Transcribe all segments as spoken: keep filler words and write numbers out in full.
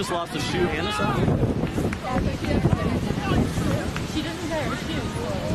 just lost a shoe and a sock. She doesn't wear her shoes.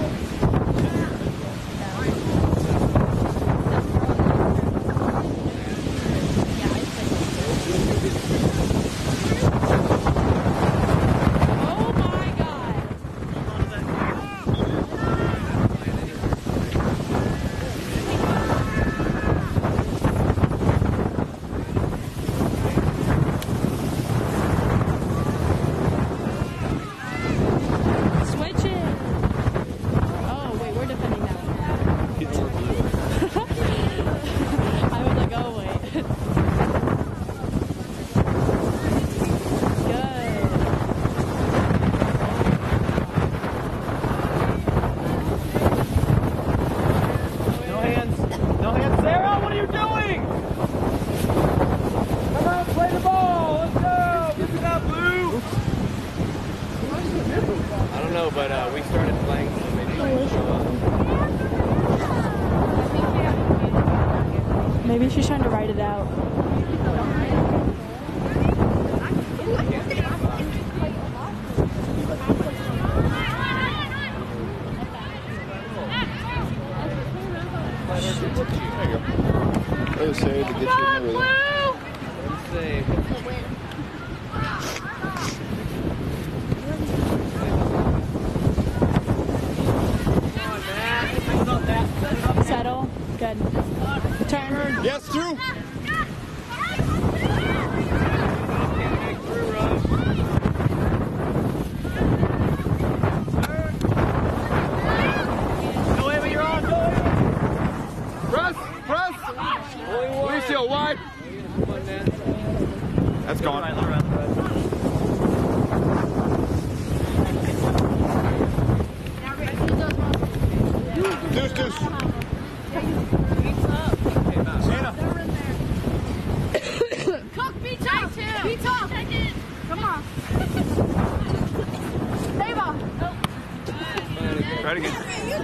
But uh, we started playing, so maybe she will show up. Maybe she's trying to write it out. I was saying to get you over there. Let's see. Settle. Good. Turn. Yes, through. Go Ava, you're on. Go Ava. Press, press. Please seal wide. That's gone. Right, right, right. Deuce, deuce. Santa. Cook, be tough. Be tough. Come on. Ava. Try it again.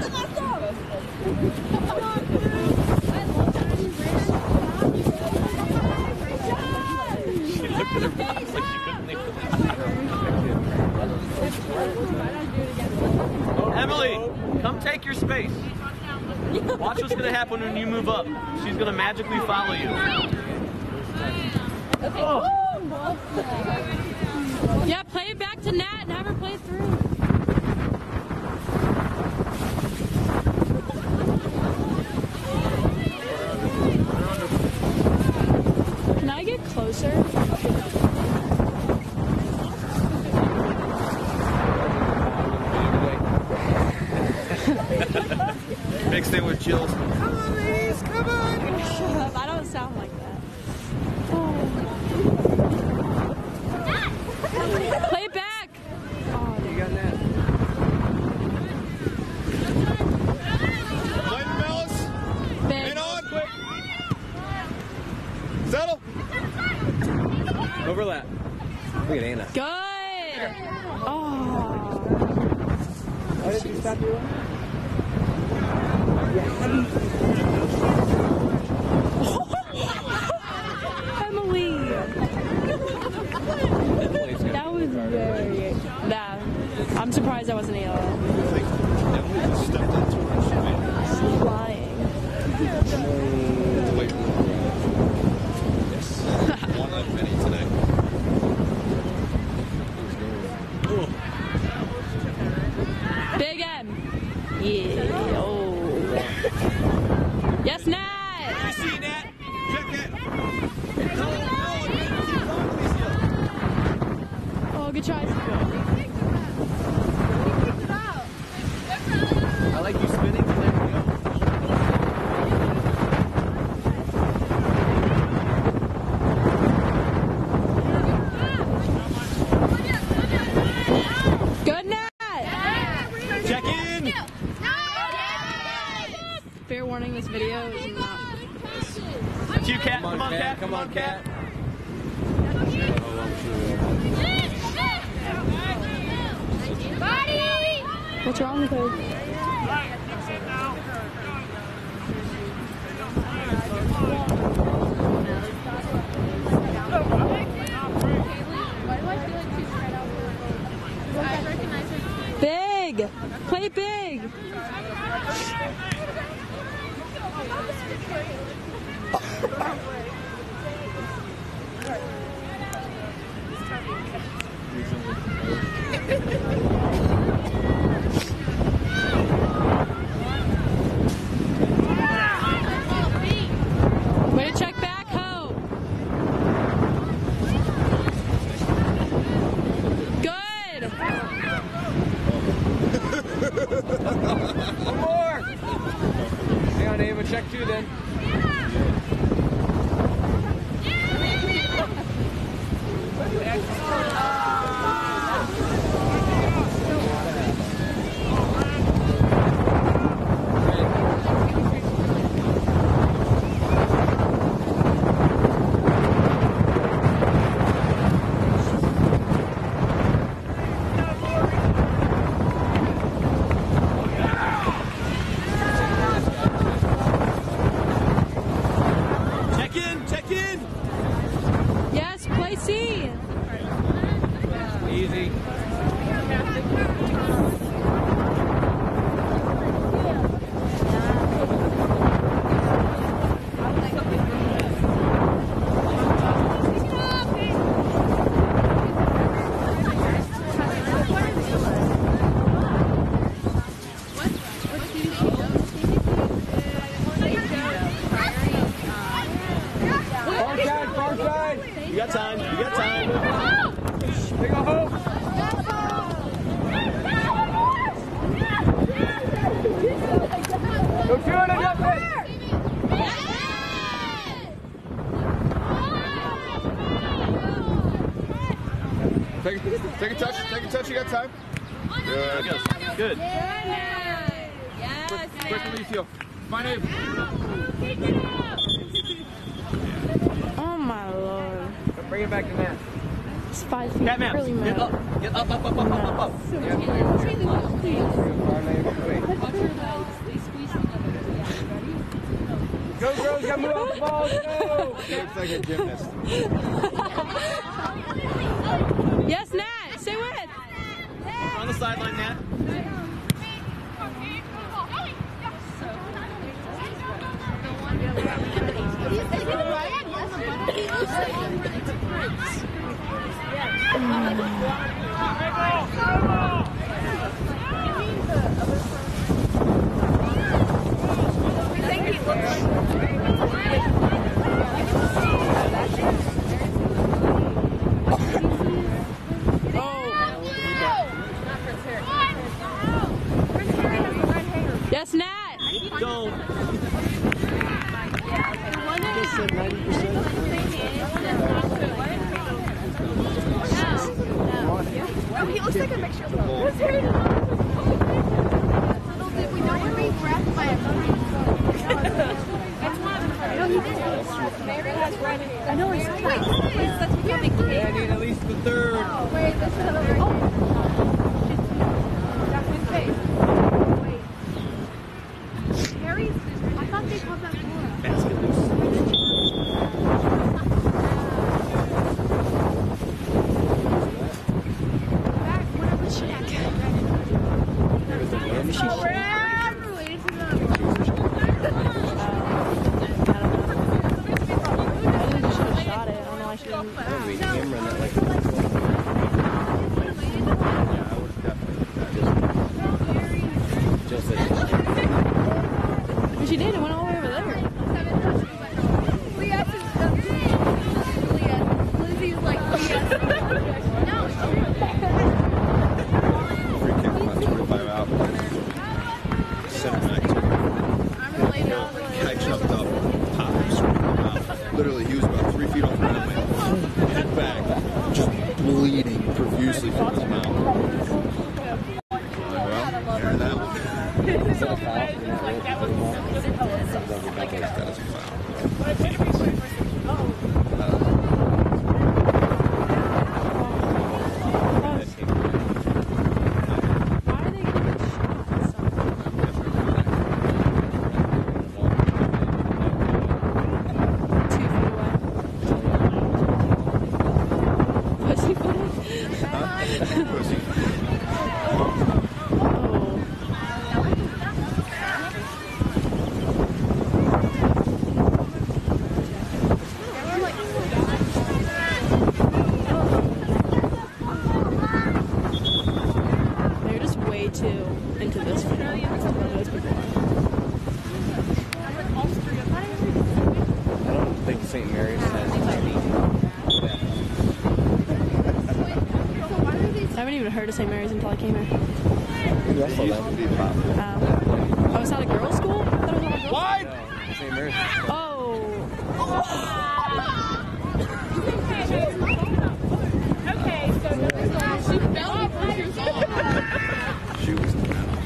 Come on. She looked at her box like she couldn't leave. Emily, come take your space. Watch what's gonna happen when you move up. She's gonna magically follow you. Oh. Yeah, play it back to Nat and have her play through. Can I get closer? Mixed in with chills. Come on, ladies, come on! Shut up, I don't sound like that. Oh. Play it back! Oh, You got that. Lighten Mellis. big. In on. Quick. Settle. Overlap. Look at Anna. Good! Oh. Why did you stop doing? Emily! That was very... That. I'm surprised I wasn't able. Flying. One of many tonight. Big M. Yeah. Oh. Yes, Nat. I see Nat. Check it. Oh, good try. I like you spinning. There we go. Good, Nat. Check in. Fair warning, this video is not. It's you, Cat. Come on, Cat. Come on, Cat. What's wrong with her? big. Play big. Way to check back, Hope. Good. One more. Hang on, Ava. Check two then. Check in, check in. Yes, play C. Easy. Far side, far side. You got time, you got time. Big ol' hope. Go two and adjust it. Take, take a touch. Take a touch. You got time. Good. Good. Quick release, yo. My name. Oh my lord. Bring it back to Matt. It's five feet. Catman, Really get mad. up, get up, up, up, up, up, up, up. Go, girls, gotta move off the ball. Go. He looks like a gymnast. Yes, Nat. Stay with. We're on the sideline, Nat. Yes, Nat. Don't. Okay, let's take a picture. Let's hear it. Little did we know we're being grabbed by a I know he did. Mary has red hair. I know he's wait, wait, that's a big kid. Yeah, I need at least the third. Oh, wait, this is another. Oh. That's his face. Wait. Harry's. I thought they called that Laura. Basket loose. Back, whatever she had. Oh, we're related to the. We can run that like Jill said But she did. It went all the way over there. Leah is Leah. Lizzie's like Leah. No. Free kick about twenty-five out. Center back. I'm related. Guy jumped up, popped, screwed him out. Literally, he was about three feet off the ground. Head back, just bleeding profusely from his mouth. Well, hear that one. is that a foul? That is a foul. Why are they giving shots? Two feet away. Pussy footing? Pussy. Oh, to Saint Mary's until I came here. It used to be pop. Um, oh, it's not a girls' school? I thought it was not a girls' Wide! Saint Mary's. Oh. Okay, so no, she fell off her shoes off. She was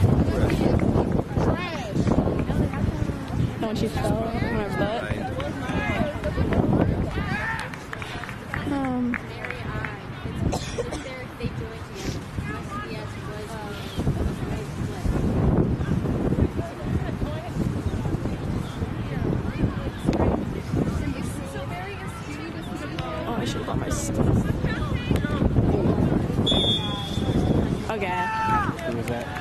No, when she fell on her butt. Um. Oh, I should have brought my stuff. Okay. Who was that?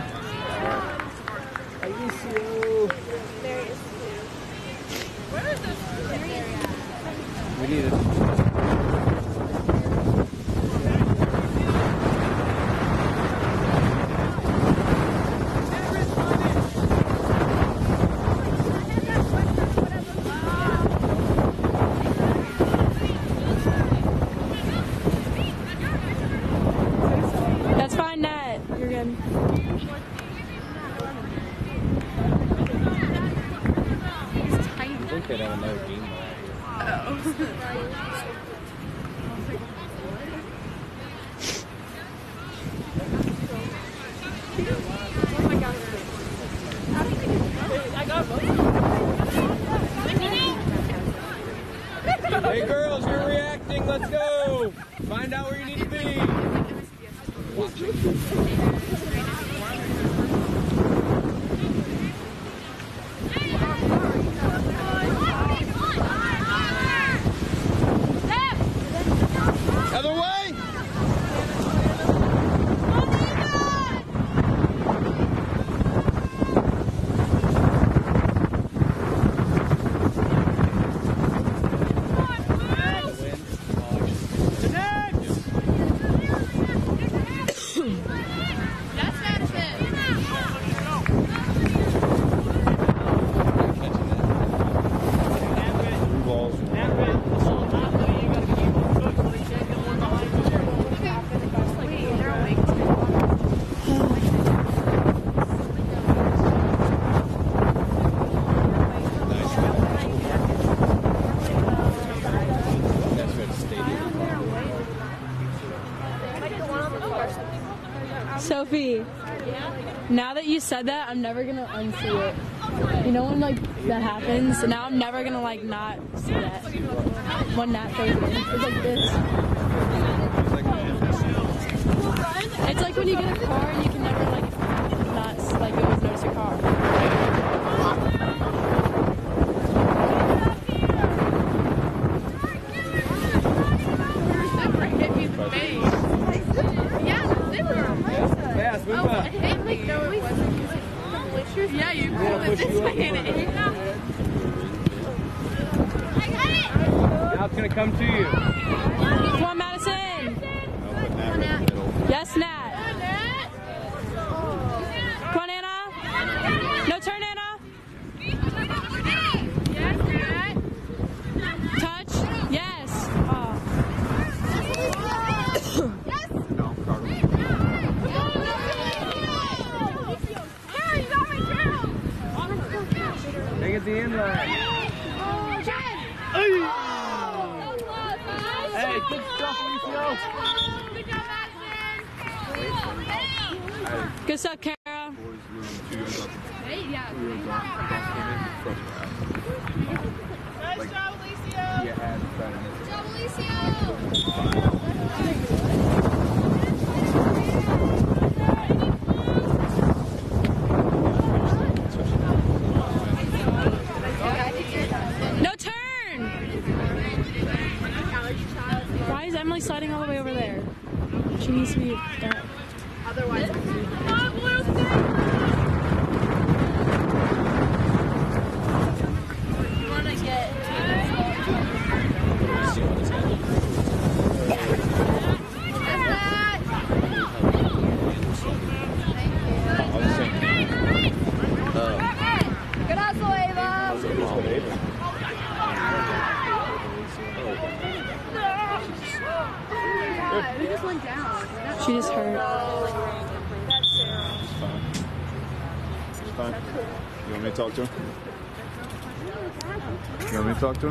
I miss you. We need it. That's fine, Nat. You're good. I think they'd have another game out here. Hey girls, you're reacting. Let's go. Find out where you need to be. Other way. Sophie, now that you said that, I'm never gonna unsee it. You know when like that happens? Now I'm never gonna like not see that. When that goes in. It's like this. It's like when you get a car and you can never like not like always notice your car. Fast, move up. Yeah, you I'm gonna push you up. Now it's gonna come to you. Come on, Madison. I'll put Nat right in the middle. Yes, Nat. Come on, Anna. No turn, Anna. Touch. Yes. Oh. No, Carter. Hang at the end line. Hey, good stuff, Alicia. Good stuff, Kara. Boys room two goes up. Hey, yeah. Two goes up. Front half. Like, Yeah, add Friday. No turn. Why is Emily sliding all the way over there? She needs to be there. Otherwise, you want to get. Fine. You want me to talk to him? You want me to talk to him?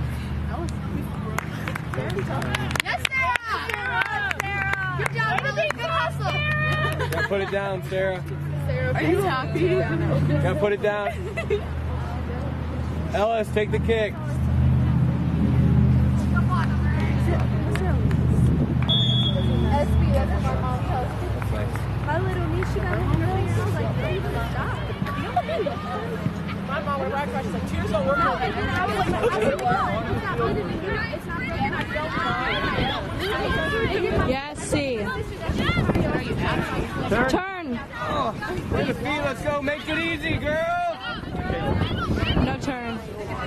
Yes, Sarah! Sarah! Good job, Lily. Good hustle. Gotta put it down, Sarah. Are you happy? Gotta put it down. Ellis, take the kick. S B, that's what my mom tells me. My little niece, she got a hundred like, baby, stop. My mom went right across. She's like, tears don't work. No, and then I was like, I said, well, it's not bleeding. It's not broken. I don't Yeah, see. Turn. Turn. Where the feet? Let's go. Make it easy, girls. No turn.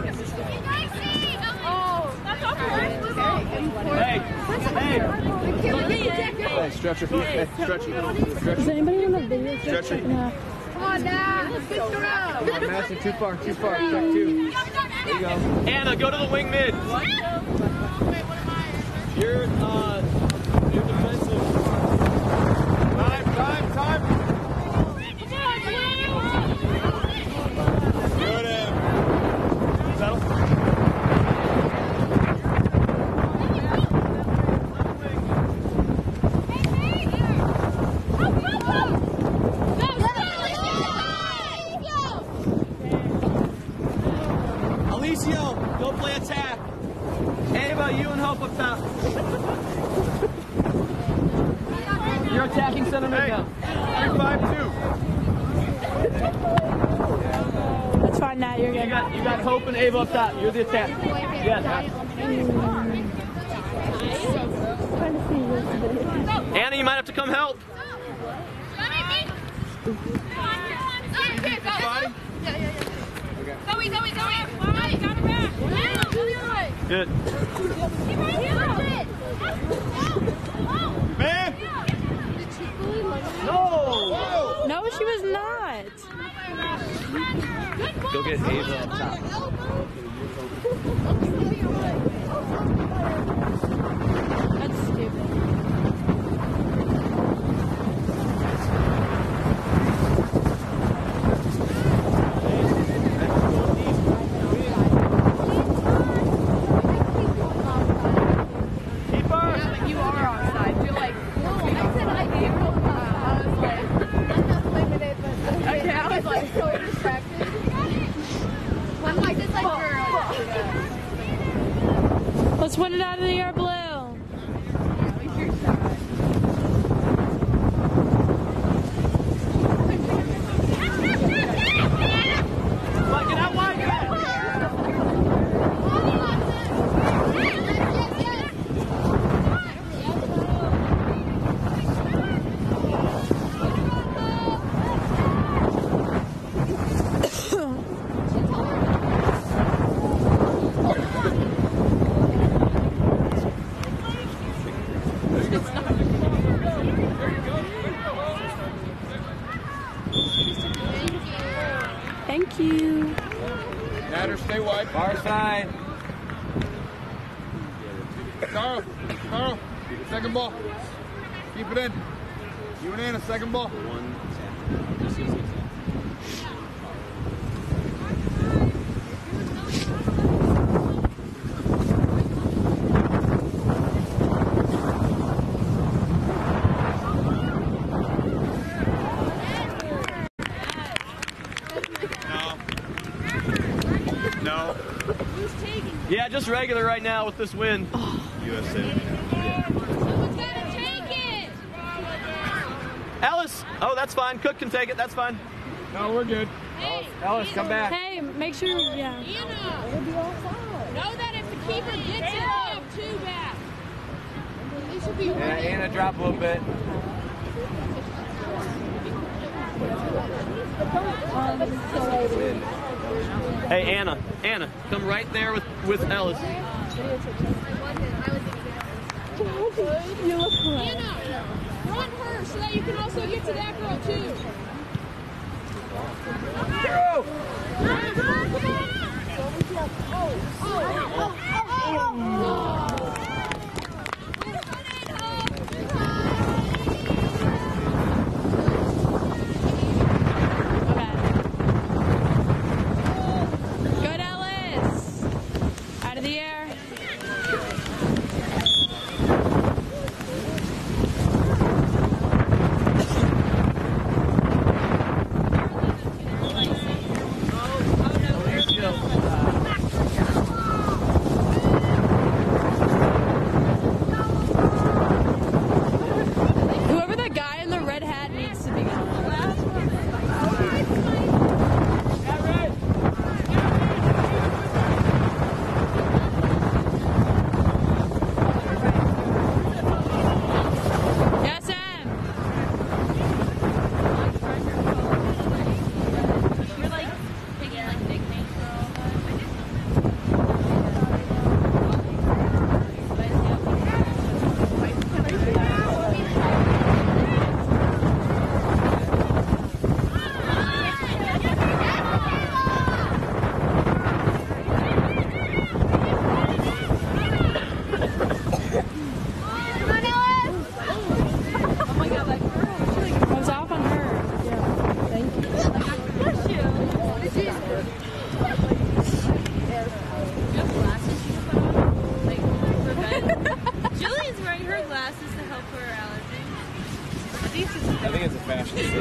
Oh, that's awkward. Hey, hey. Hey, stretch your feet. Hey, stretch your stretch Does anybody want a video? Stretch your Come on, Dad. Let's get through. Master, too far, too far. Check two. There you go. Anna, go to the wing mid. You're, uh, you're defensive. Time, time, time. Good, Em. Settle. Alicio, go play attack. Ava, you and help up top. You're attacking center mid now. Three, five, two. That's fine, Nat. You're You good. got, you got Hope and Ava up top. You're the attack. Yes. Anna, you might have to come help. Zoe, Zoe, Zoe. Zoe, got her back. Good. Man. No! No, she was not. Go get Ava up top. That's stupid. Keep her. You are offside. You're like, no, I said I gave her. I was like, I'm not limited, but okay, I was like so distracted. I'm like, this like girl. Let's win it out of the air, blue. Come on, get out wide. Get out. Thank you. Natter, stay wide. Far side. Carl, Carl, second ball. Keep it in. You and Anna, second ball. No. Yeah, just regular right now with this win. U S A. Ellis. Oh, that's fine. Cook can take it. That's fine. No, we're good. Ellis, come back. Hey, make sure, yeah. Know that if the keeper gets it off two back. They should be Yeah, ready. Anna, drop a little bit. Hey, Anna. Anna, come right there with, with Ellis. Anna, run her so that you can also get to that girl too. Go! Okay.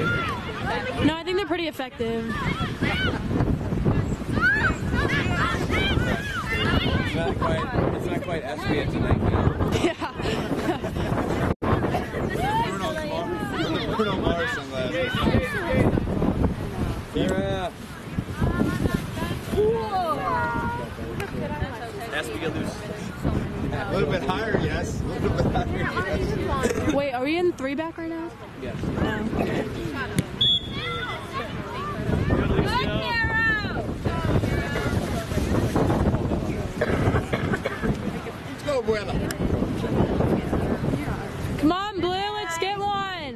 No, I think they're pretty effective. It's not quite, it's not quite S B at tonight. Yeah. Bruno Mars sunglasses. Sarah. Has to get loose. A little bit higher, yes. A little bit higher, yes. Wait, are we in three back right now? Yes. No. Good, Lucio. Let's go, Buena. Come on, Blue, let's get one.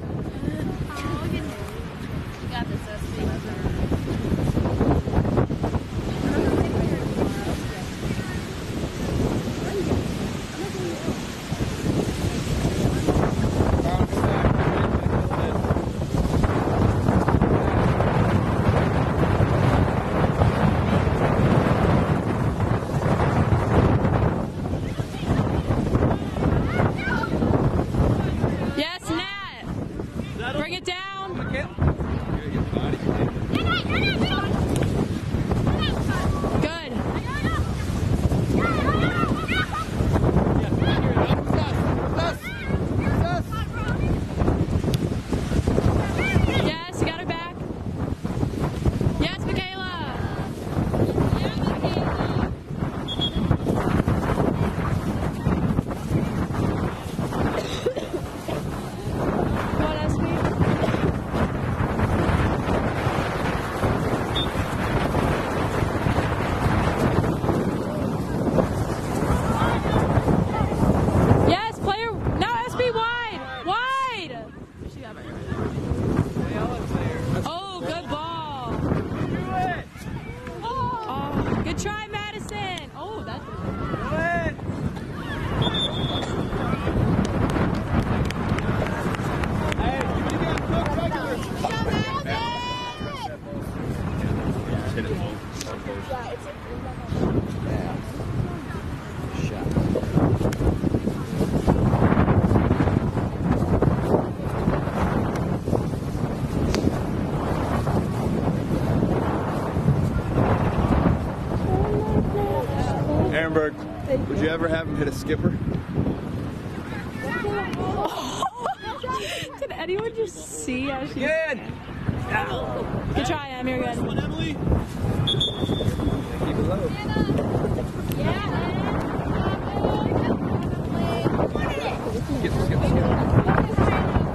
Yes, Nat. Bring it down. Good. Yes, you got her back. Yes, Michaela. What else we? Yes, player. No, S B wide. Wide. Oh, good ball. Oh, good try, Madison. Oh, that's Hit it full. Ehrenberg, would you ever have him hit a skipper? Did anyone just see how she? Good. Good try, Em. You're good. One, Emily. Keep it low. Skip, skip, skip.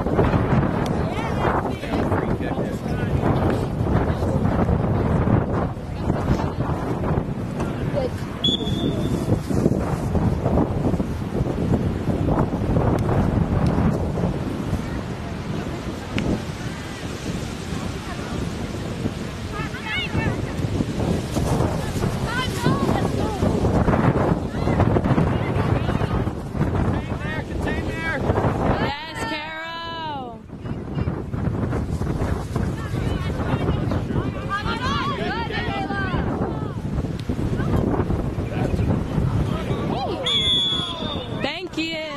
Yes, Caro. Thank you.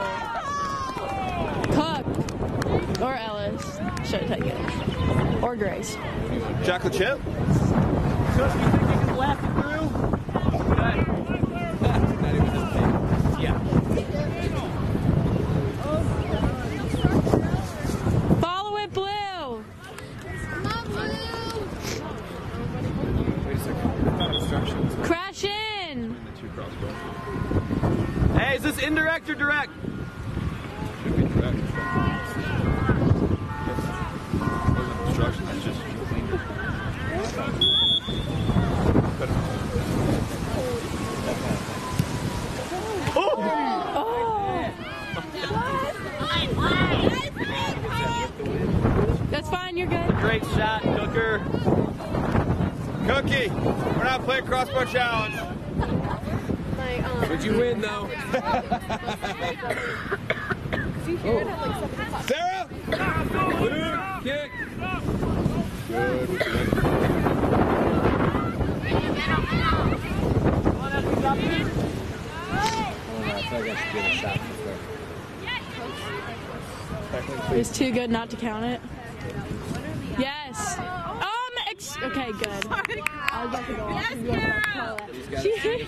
Cook or Ellis should take it, or Grace. Chocolate chip? Coach, you think you can blast it through? Good. Not even this big. Yeah. Follow it, Blue. Wait a second. I thought obstructions. Crash in. The two crossbows. Hey, is this indirect or direct? Should be direct. Obstruction, that's just That's fine, you're good. Great shot, Cooker. Cookie, we're not playing crossbow challenge. But you win, though. Sarah! Blue kick. Good. It's too good not to count it. Okay, good. I was about to go off. Yes, she hates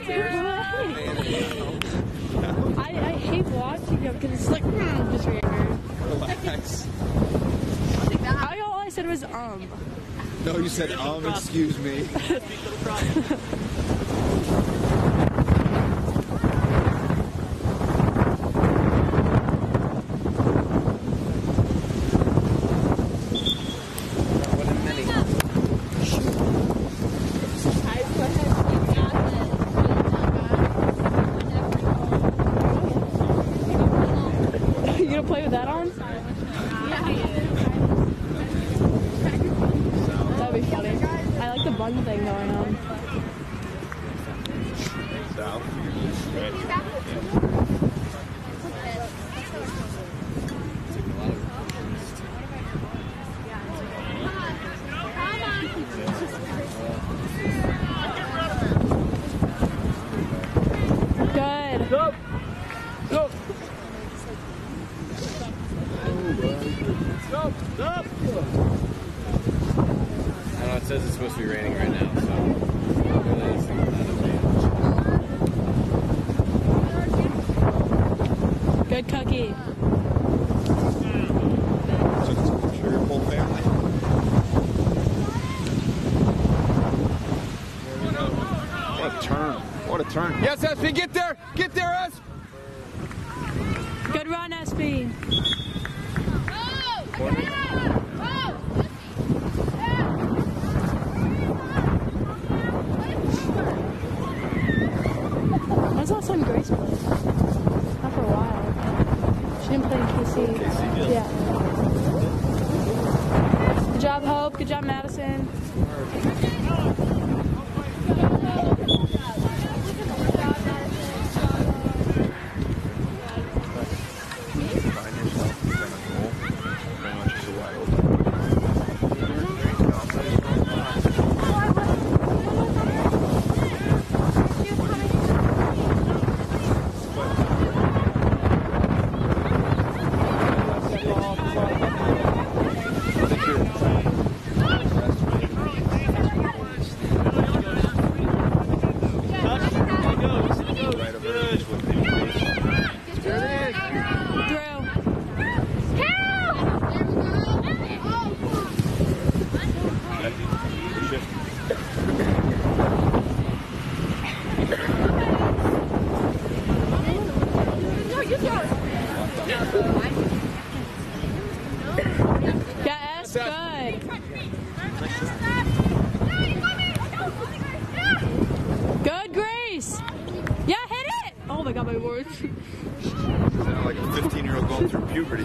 I, I hate watching them because it's like, mm, just weird. Relax. I, all I said was, um. No, you said, um, excuse me. You gonna play with that on? That'd be funny. I like the bun thing going on. South. Good. Go! Go! Go! Go! I don't know, it says it's supposed to be raining right now, so. Good cookie. So it's a picture of your whole family. What a turn. What a turn. Yes, S P, get there! Get there, S P! Good run, S P. When's the last time Grace played? Not for a while. She didn't play in K C. Yeah. Good job, Hope. Good job, Madison. Yes, good. Good, Grace. Yeah, hit it. Oh my God, my words. Sound like a fifteen-year-old going through puberty.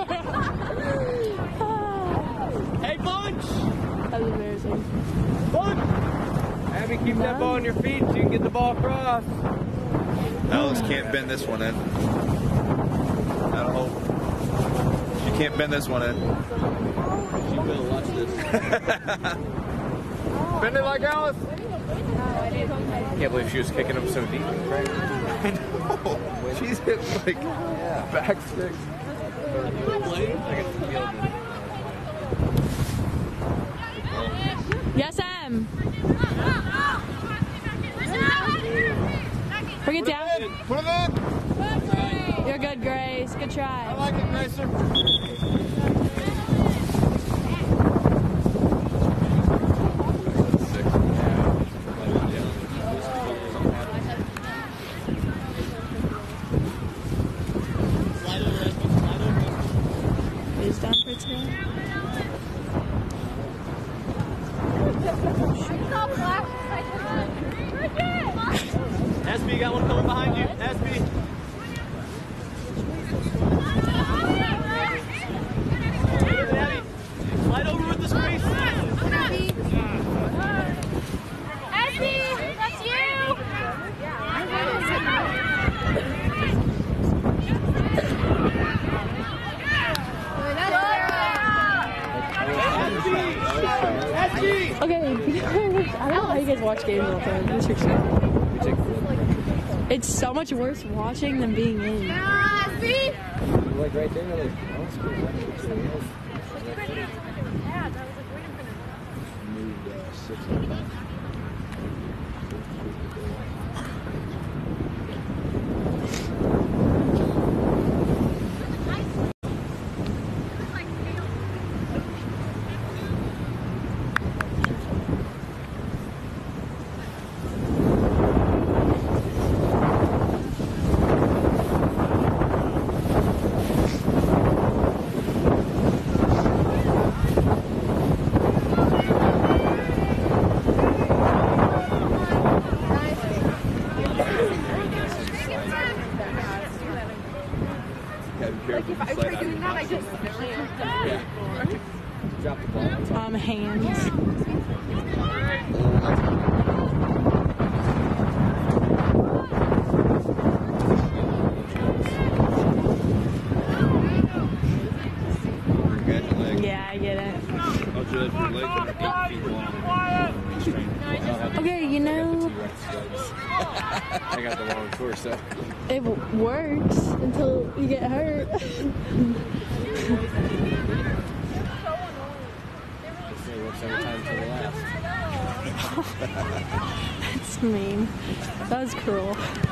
Hey, Bunch! That was embarrassing. Bunch! Abby, keep that ball on your feet so you can get the ball across. Alex can't bend this one in. That'll hope. She can't bend this one in. She will, watch this. Bend it like Alice. Can't believe she was kicking him so deep. I know. She's hit like back six. Yes, M. Bring it down. Put it in. You're good, Grace. Good I try. like it, Gracer. Is done for today. S B, you got one coming behind you. S B. Abby, slide over with the space. Essie, that's you. Okay, I don't know how you guys watch games all the time. This is It's so much worse watching than being in. Essie. Like right there, like, Moved uh, six Drop the ball. Um, hands. Forget your leg. Yeah, I get it. I'll judge your legs are eight feet long. Okay, you know, I got the wrong torso. it w- works until you get hurt. It works every time to the last. That's mean. That was cruel.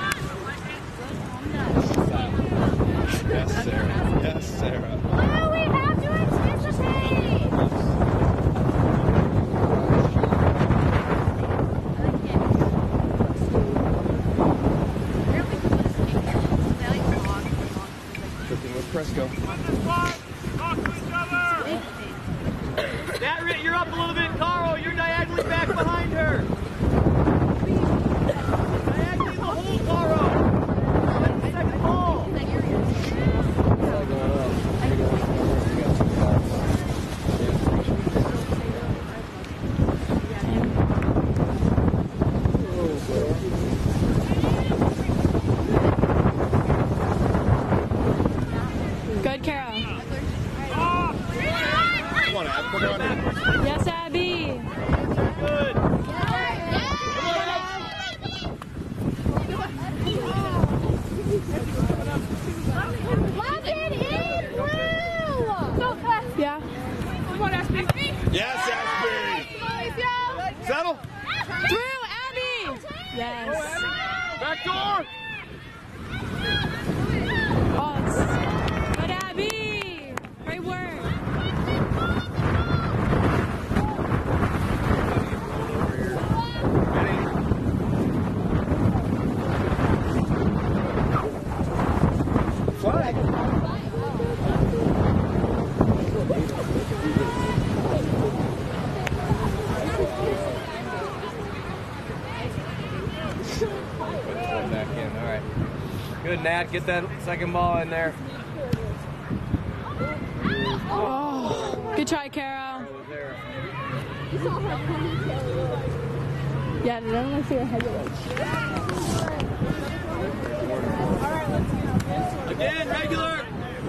Yes, Sarah. Yes, Sarah. Oh, we have to anticipate! Cooking with Cresco. That Rit, you're up a little bit. Carl, you're diagonally back behind her. Diagonally the hole, Carl. That's the second ball. Good, Kara. Come on, Ab. Come on in. Yes, Abby. Good. Lock it in, Blue! So fast. Yeah. Yes, Ashby. Settle. Through, Abby. Yes. Back door. Oh, it's good, Abby. Great work. Flag. One back in. All right. Good, Nat. Get that second ball in there. Oh, good try, Kara. Over there. Yeah, did anyone see her head? Again, regular.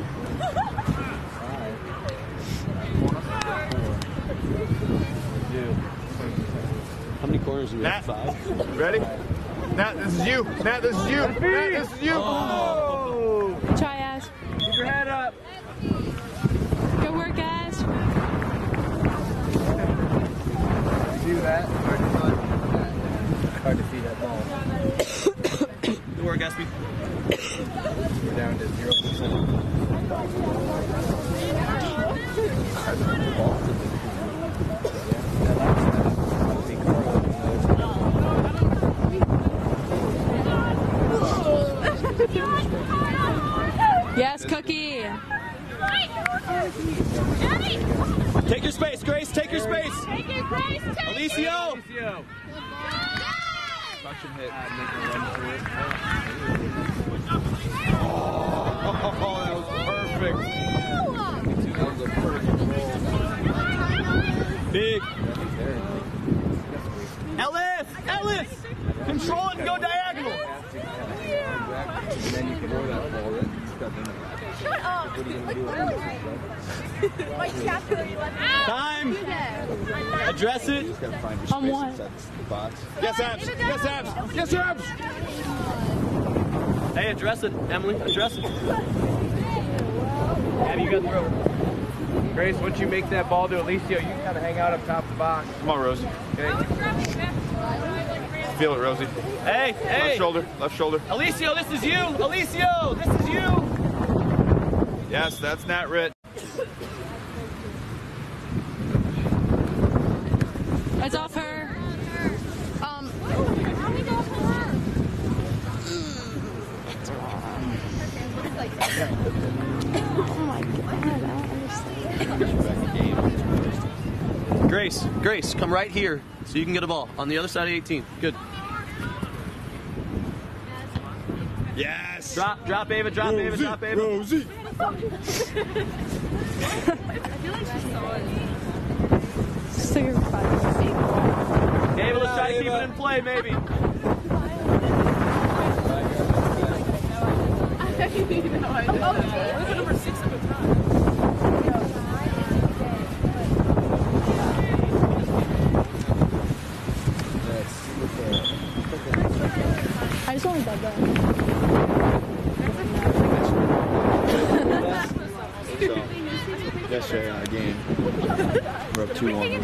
How many corners do we Nat. have? Five. Ready? Nat, this is you. Nat, this is you. Nat, this is you. Oh! Good try, Ash. Keep your head up. Good work, Ash. Do that. Hard to find. Hard to feed that ball. Good work, Espy. We're down to zero percent. Yes, Cookie. Take your space, Grace. Take your space. Take it, Grace. Take it. Alicio. Alicio. Suction hit. Uh, make a run for it. Oh, that was perfect. That was a perfect roll. Big. Ellis. Ellis. Control it and go diagonal. And then you can roll that ball right. Shut up. What are you going to do with it? My chapter. Time. Address it. You just gotta find your On space what? inside the box. Yes, Abs. Yes, Abs. Yes, Abs. Hey, address it, Emily. Address it. Abby, you got the throw. Grace, once you make that ball to Alicio, you can kind of hang out up top of the box. Come on, Rosie. Okay? Feel it, Rosie. Hey, Left hey. shoulder. Left shoulder. Alicio, this is you. Alicio, this is you. Yes, that's Nat Rit. It's off her. Um, oh my god, I don't understand. Grace, Grace, come right here so you can get a ball on the other side of eighteen. Good. Yes. Drop, drop, Ava, drop, Ava, drop, Ava. Rosie. I feel like she saw it. play, maybe. I just want to bug that. So, yesterday on a game, we're up two one.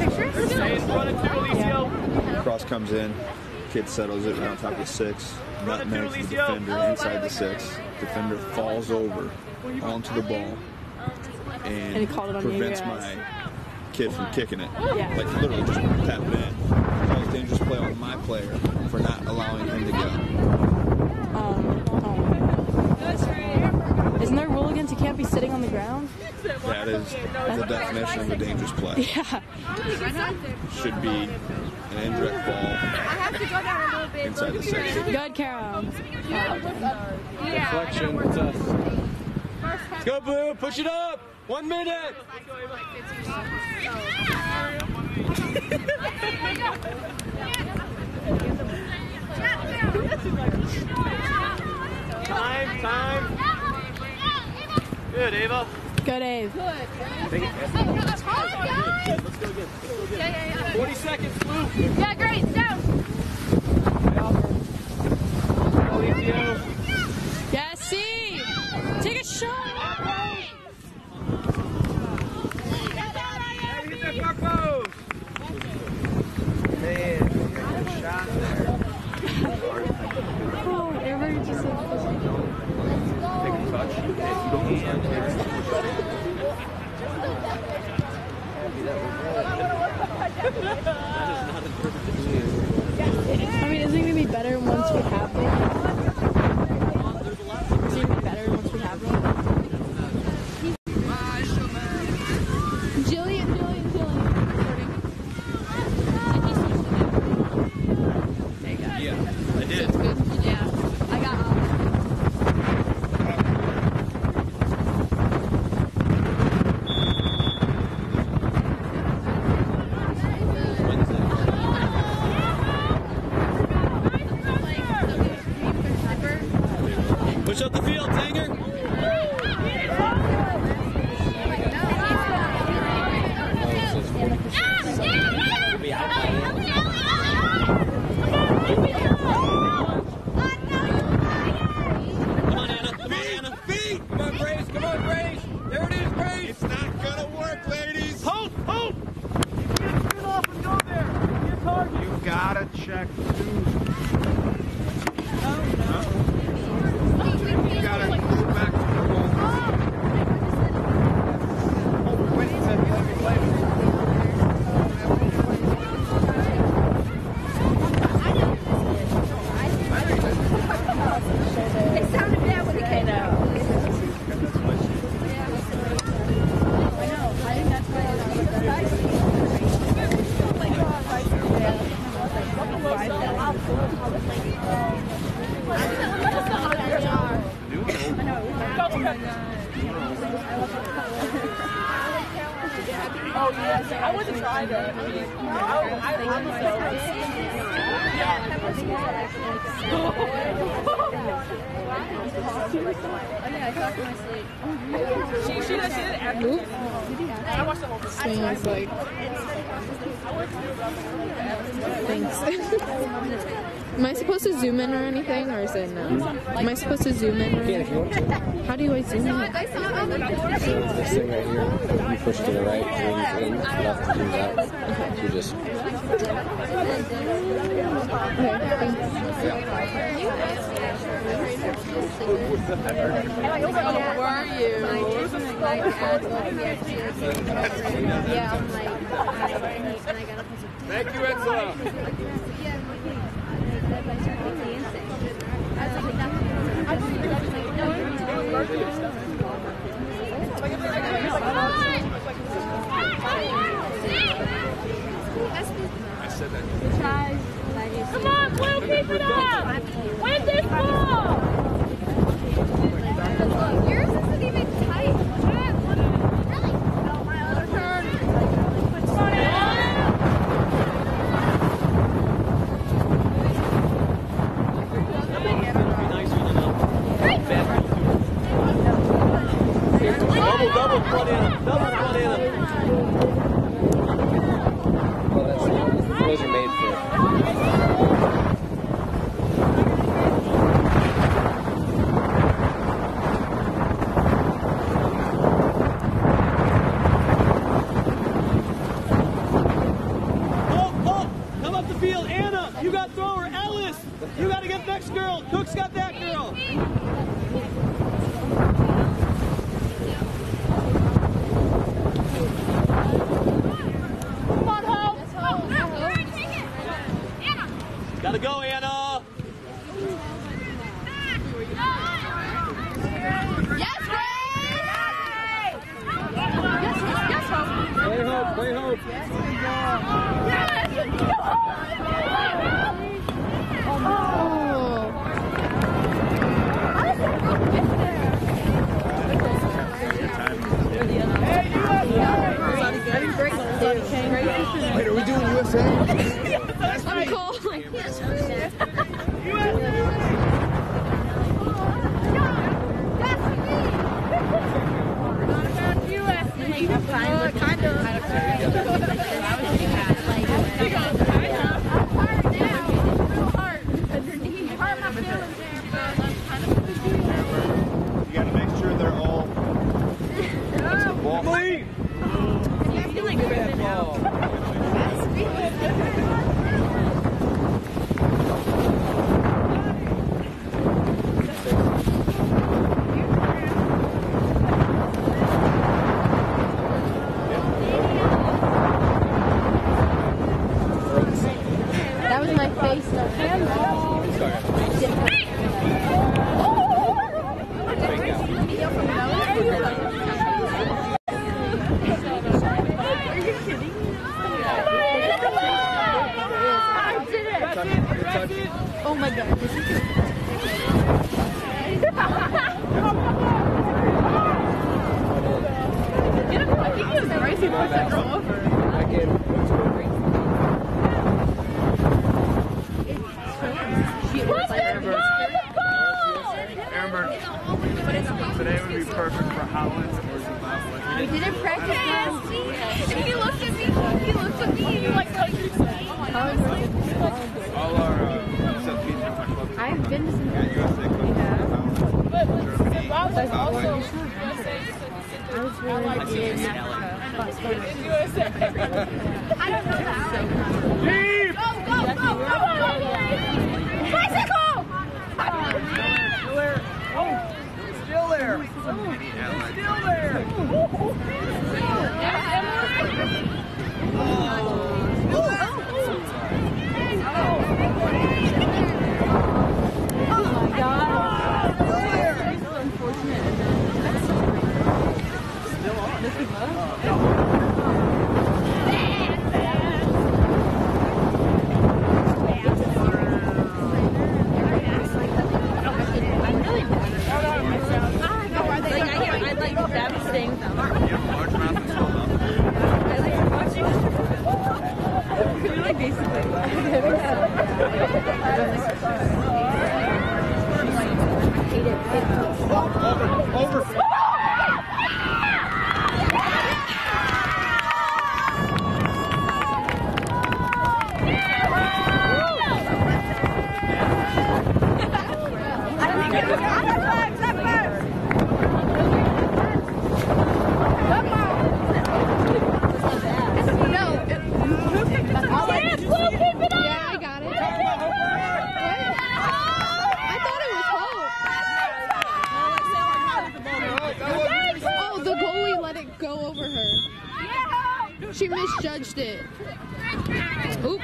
Cross comes in, kid settles it right on top of the six. Nutmegs the defender inside the six. Defender falls over onto the ball and, And he called it on you prevents guys. my kid from kicking it. Yeah. Like literally just tap it in. Calls dangerous play on my player for not allowing him to go. Um, oh. Isn't there a rule against you can't be sitting on the ground? That is the definition of a dangerous play. Yeah. Should be an indirect ball I have to go down a little bit. inside the six. Good, Carol. Yeah. Flexion, it's us. Let's go, Blue. Push it up. One minute. Time, time. Good, Ava. Good, Ave. Good. Yeah, yeah, yeah. forty seconds, Blue. Yeah, great. Down. Alicio. Yeah, see. Take a shot. Hit that far post. Man, good shot there. Oh, everybody just said Take a touch. I mean, isn't it going to be better once we have them? Is it going to be better once we have them? Jillian, Jillian, Jillian. Yeah, I did. Yeah. I got um, Push up the field, Tanger. Come on, Anna. Come on, Anna. Feet. Come on, Grace. Come on, Grace. There it is, Grace. It's not gonna work, ladies. Hold, hold. Get off and go there. Get target. You gotta check two. You gotta go back to the ball. When he said, let me play. It sounded bad when it came out. Oh, yeah. I wasn't trying to. I mean, I, I honestly. She, she does it every I watched the whole thing. Smells like. Thanks. Am I supposed to zoom in or anything, or is it no? Am I supposed to zoom in? Or If you want to. How do I zoom in? I saw it on the So this thing right here, you push to the right, zooms in, left to zooms out. You just. Where are you? Yeah, I'm like, and I got a Thank you, Enzo. Come on, Blue, keep it up! Win this ball! Look, yours isn't even tight. Really? No, my other turn. Come on, thrower, Ellis. You got to get next girl. Cook's got that girl. Come on, Hope. Gotta go, Anna. Yes, Ray! Yes, yes, yes, Hope. Play Hope, play Hope. Yes! Wait, are we doing U S A? I'm cool. You got to make sure they're all. That's a ball. Leave. That was my face. No handball. Oh my god. This is I think he was racing to push that girl over. I get it. Today would be perfect for Holland or Zimbabwe. We didn't practice. He looked at me. He looked at me. He like touched me. All our uh, self-feeds are my club. I've been to some. Yeah, U S A Club. Germany. Scotland. I was really in I don't know that. Leave. Go, go, go, go, go. Bicycle! Still there. Still there. Oh my god. This is unfortunate. Still on. This is love. I'd like devastating them. You have large mouth and small mouth. I like watching. You're like basically. Over, over. She misjudged it. Oop.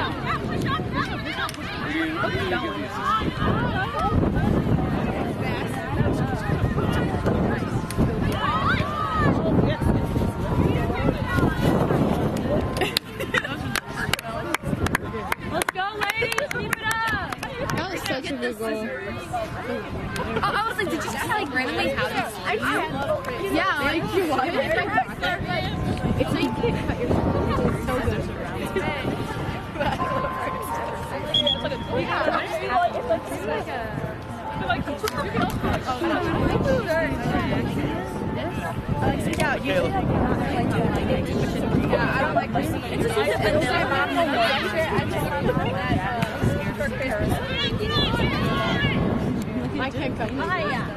Let's go, ladies! Keep it up! That was such a good goal. Oh, I was like, did you just like randomly have this? I did. Yeah, like you what? It's so you can't cut your It's so good. Yeah, I don't like this. It's just a vanilla. I can't cut you. Oh, yeah.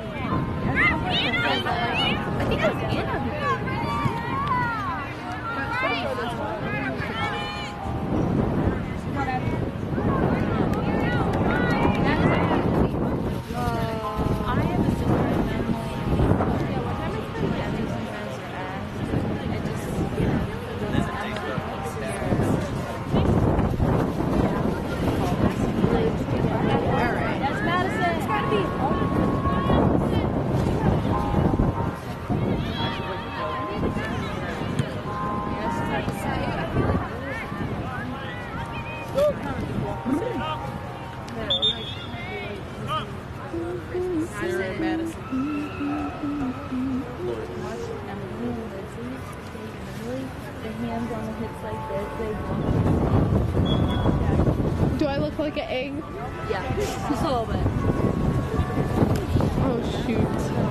I think it was Anna. Do I look like an egg? Yeah, just a little bit. Oh shoot.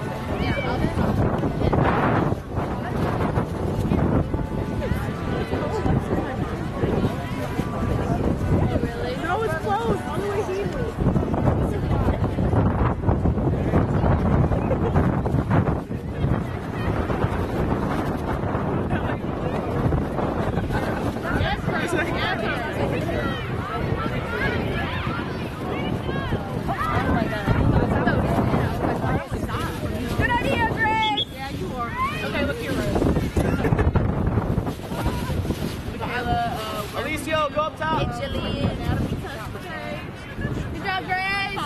No, it's closed. On the way here. Good idea, Grace. Yeah, you are. Okay, look here, Rose. Alicia, go up top. Good job, Grace.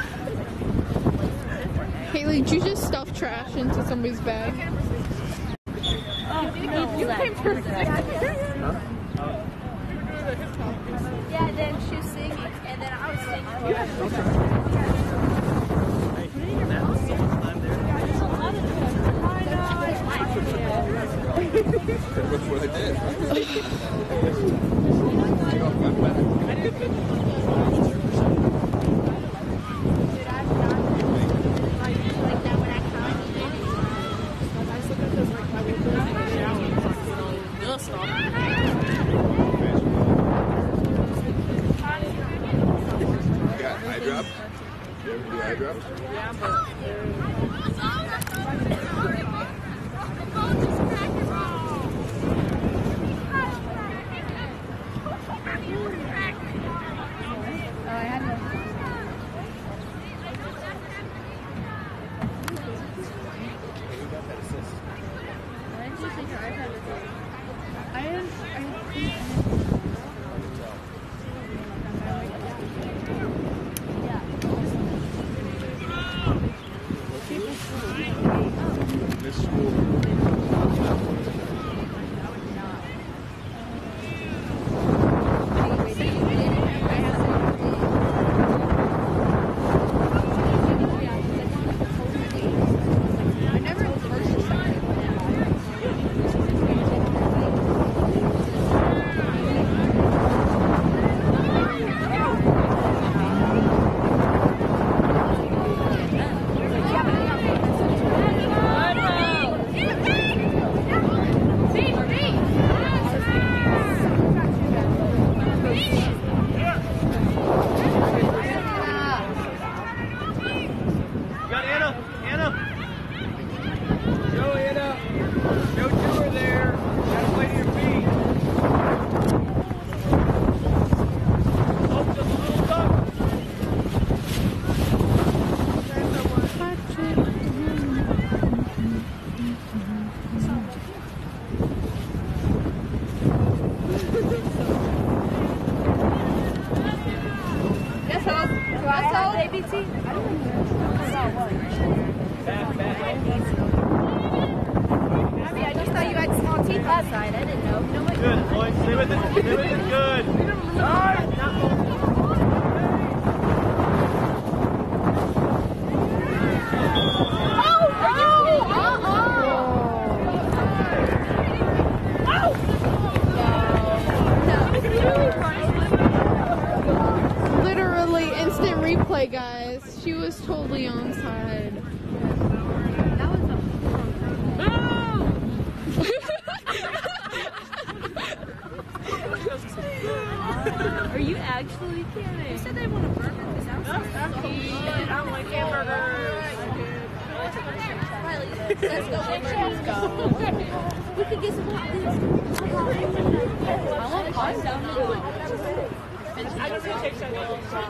Haley, did you just stuff trash into somebody's bag? You came first. Yeah, and then she was singing, and then I was singing. That's what I did. You got eye drops? You ever do eye drops? Miss school. Got Anna. Anna. Go, Anna. Go to her there. Gotta play to your feet. Oh, just a little duck. Yes, so. Yes, so. A B C. Abby, I just thought you had small teeth last night. I didn't know. You know what? Good, Lloyd. Stay with it. Stay with it. Good. All right. Literally instant replay, guys. She was totally onside. Are you actually kidding? You said they want a burger because I was I don't like hamburgers. Let's go. Let's go. We could get some hot wings. I want pasta. I just want to take some.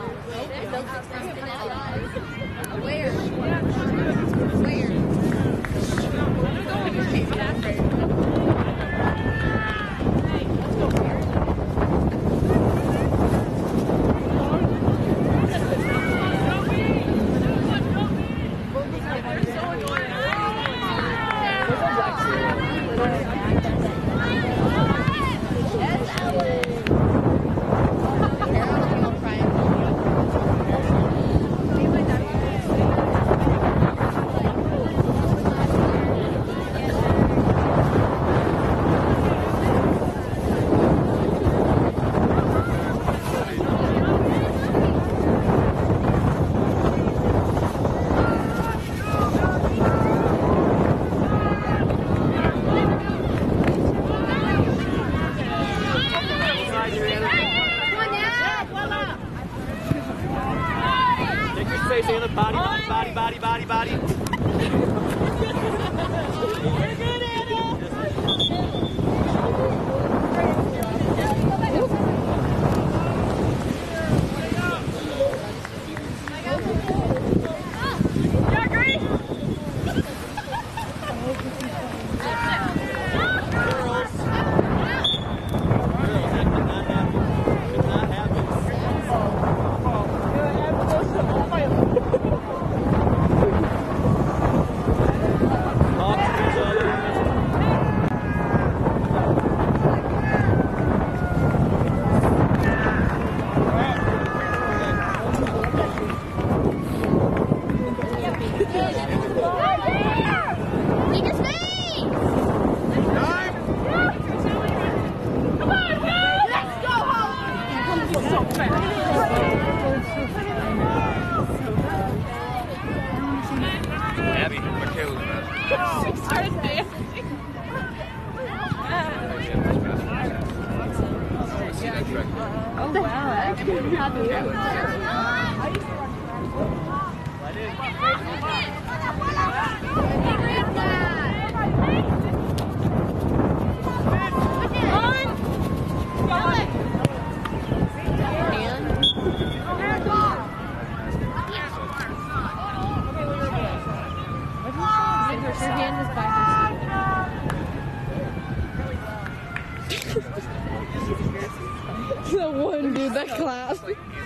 Where? Where? brace, Anna. Body, body, body, body, body, body. You're good, Anna. Abby, Michaela's best. She started dancing. Oh wow, I didn't have to. Her hand is by her side. The one dude that clapped.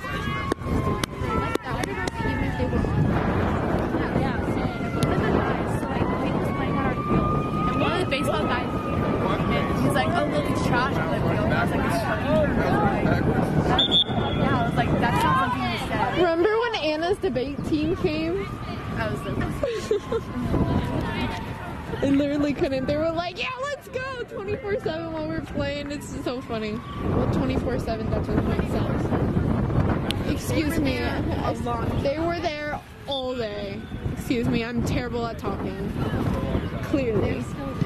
And one of the baseball guys, he's like, oh look, it's trash on the field. I was like, it's trash. Yeah, I was like, that's not something you said. Remember when Anna's debate team came? I was like, They literally couldn't. They were like, yeah, let's go twenty-four seven while we're playing. It's so funny. Well, twenty-four seven, that doesn't make sense. Excuse me. They were there all day. Excuse me, I'm terrible at talking. Clearly.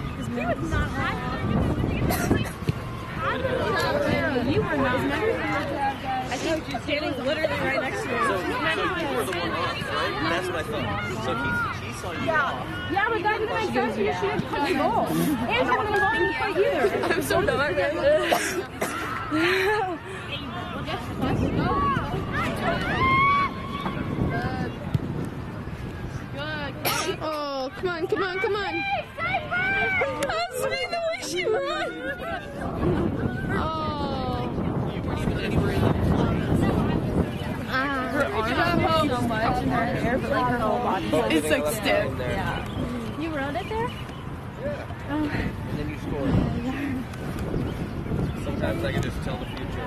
you were not. I think you're standing literally right next to me. So, so you were the one off, right? That's what I thought. So he, he saw you Yeah. off. Yeah, but that didn't make sense. You should have the goal. And she wouldn't have gone fight either. I'm so nervous. Oh, come on, come on, come on. That's me the way she ran. Oh. You weren't even anywhere in the Her arms are so much in her hair, but like her whole body. It's like stiff. Yeah. You wrote it there? Yeah. And then you scored. Sometimes I can just tell the future.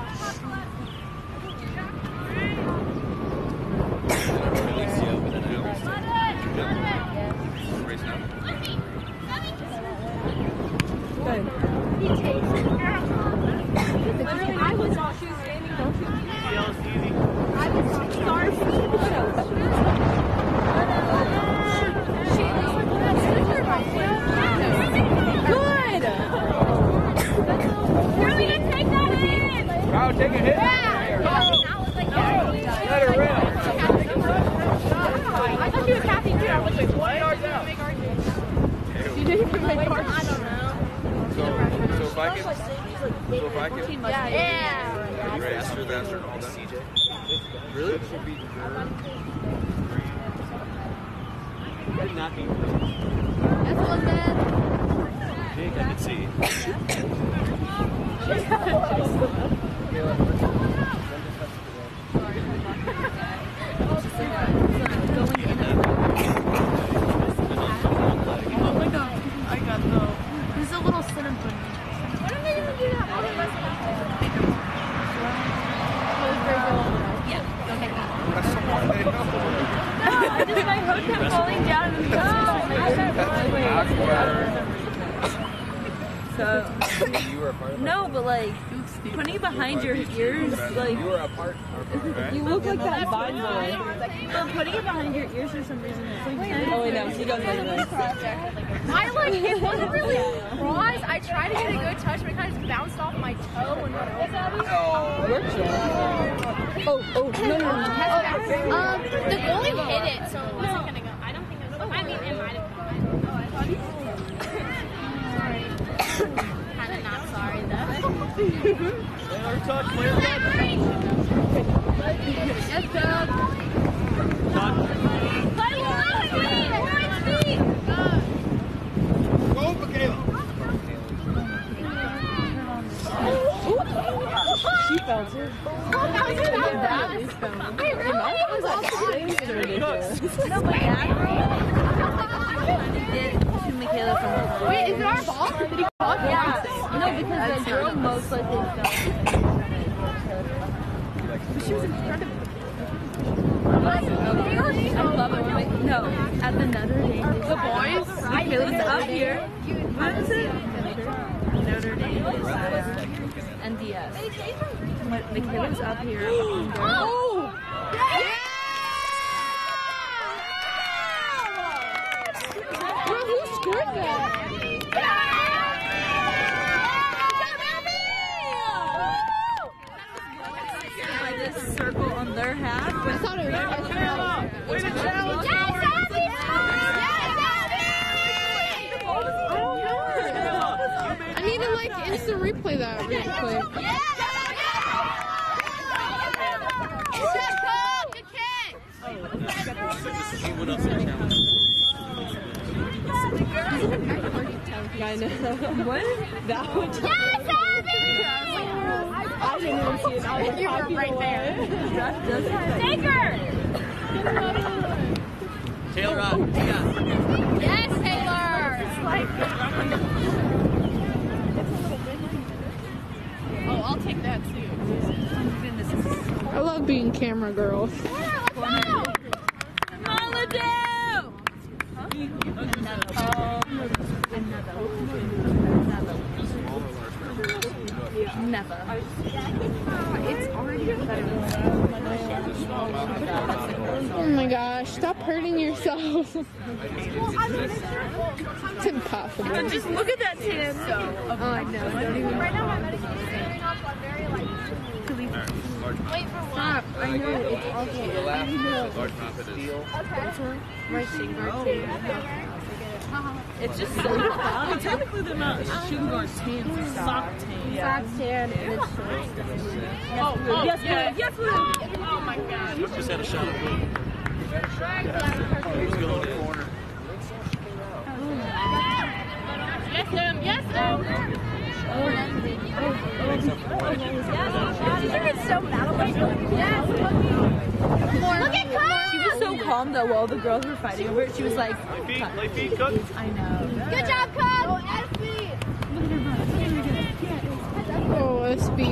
I don't really see it, but then I always do. Race now. Literally, I was on. She was standing. Don't you? Yeah, it's easy. I was sorry. She was like, "That's super good." Really didn't take that in. Wow, take a hit. Yeah. Let her rip. I thought she was happy too. I was like, one yard out. You didn't even make ours. I don't know. So, so if I can, so if I can, Yeah. Yeah. are you faster than all that? C J? Really? Not me. That's one man. Jake, I can see. Oh my god. I got though. There's a little cinnamon. Why don't they even do that? Yeah, go take that. No, I just my hook kept falling down. So, no, but like, putting it behind your ears, like, You were a part. you look like that Vine boy. But putting it behind your ears for some reason, it's like, oh wait, no, she doesn't like this. I like it wasn't really cross. I tried to get a good touch, but it kind of just bounced off my toe and went over. Oh. We're chill. Oh, oh, no, no, no. Um, the goalie hit it, so it wasn't gonna go. I don't think it was. I mean, it might have been. Oh, I thought he Kinda not sorry, though. Taylor, touch, Taylor, touch. Yes, Doug. Play one, please. Orange feet. Go, Michaela. She felt it. Wait, really? It was all No, but yeah. Did to Michaela from the Wait, is it our ball? Did he call it? Yeah. No, because the girl most likely felt it. She was in front of me. I love it. Wait, no, at the Notre Dame. The boys? Michaela's up here. What is it? Notre Dame is uh, N D S. Michaela's up here. Oh! Bro, who scored that? By this circle on their half. I thought it was. Way to challenge. I need to like instant replay that really quick. I know. What? That one? Yes, I didn't even see it. I was you were right there. Take her! Taylor up. Yeah. Yes, Taylor. Oh, I'll take that too. I love being camera girl. Never. It's already Oh my gosh, stop hurting yourself. It's impossible. Just look at that tan. So, Oh, I know. Don't even. Right now, my medication is wearing off one very like. Wait for what? I know, it's awful. I know. My finger too. it's just so hot. Technically, they're not shin guard tan, it's sock tan. Sock tan and it's short. Oh, oh, yes, yeah. Yes, Lou. Oh my god. Just had a shot of blue. He's going in the corner. Yes, Em. Yes, Em. It's so bad. Yes. Look at Cook. She was so calm though while the girls were fighting over it. She was like, Lay feet, lay feet, Cook. I know. Good job, Cook. Oh, S B.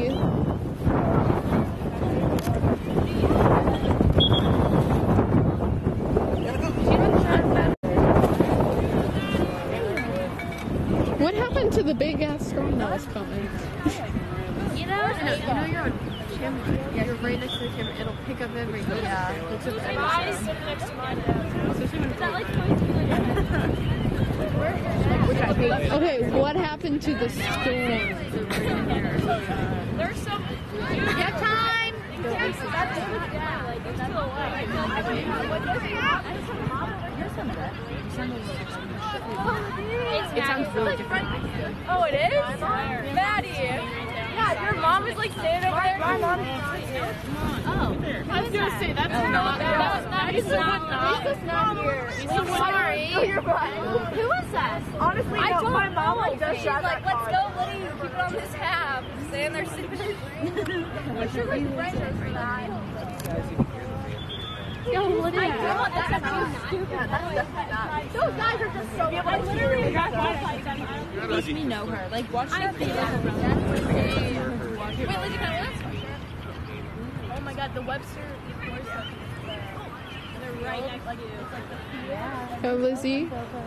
What happened to the big ass storm that was coming? You know, you know, you know you're on camera. Yeah, you're right next to the camera. It'll pick up everything. Yeah. It's just I sit next to mine now. Is that like going to be Which I hate. Okay, what happened to the storm? There's some. You have time. That's yeah, like it's still alive. It sounds really different. Oh, it is? Maddie. Yeah, your mom is like standing over there. My mom. Oh. I was gonna say that's not. That was not. It's not. Lisa's not here. I'm sorry. Oh, you're fine. Who is that? Honestly, I told my mom like just shot like, let's go, Liddy. Keep it on this half. Stand there, sit there. We should like friends for that. Yo, Liddy. I know that's so stupid. Yeah, that's definitely not. Those guys are just so. Yeah, but I literally got Makes me know her. Like, watch that video. Wait, Lizzie, can I look? Oh my god, the Webster. They're right next to you. Yeah. Oh, Lizzie.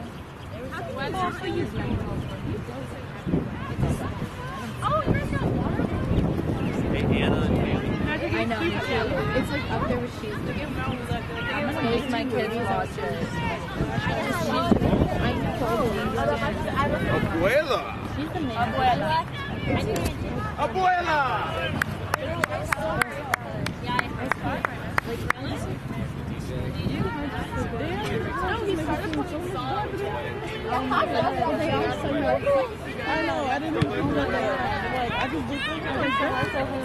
Oh, you're got water? Hey, Anna and Haley. I know, me too. It's like up there with she's. I'm gonna make my kids watch it. Abuela! She's the main. Abuela! Yeah, I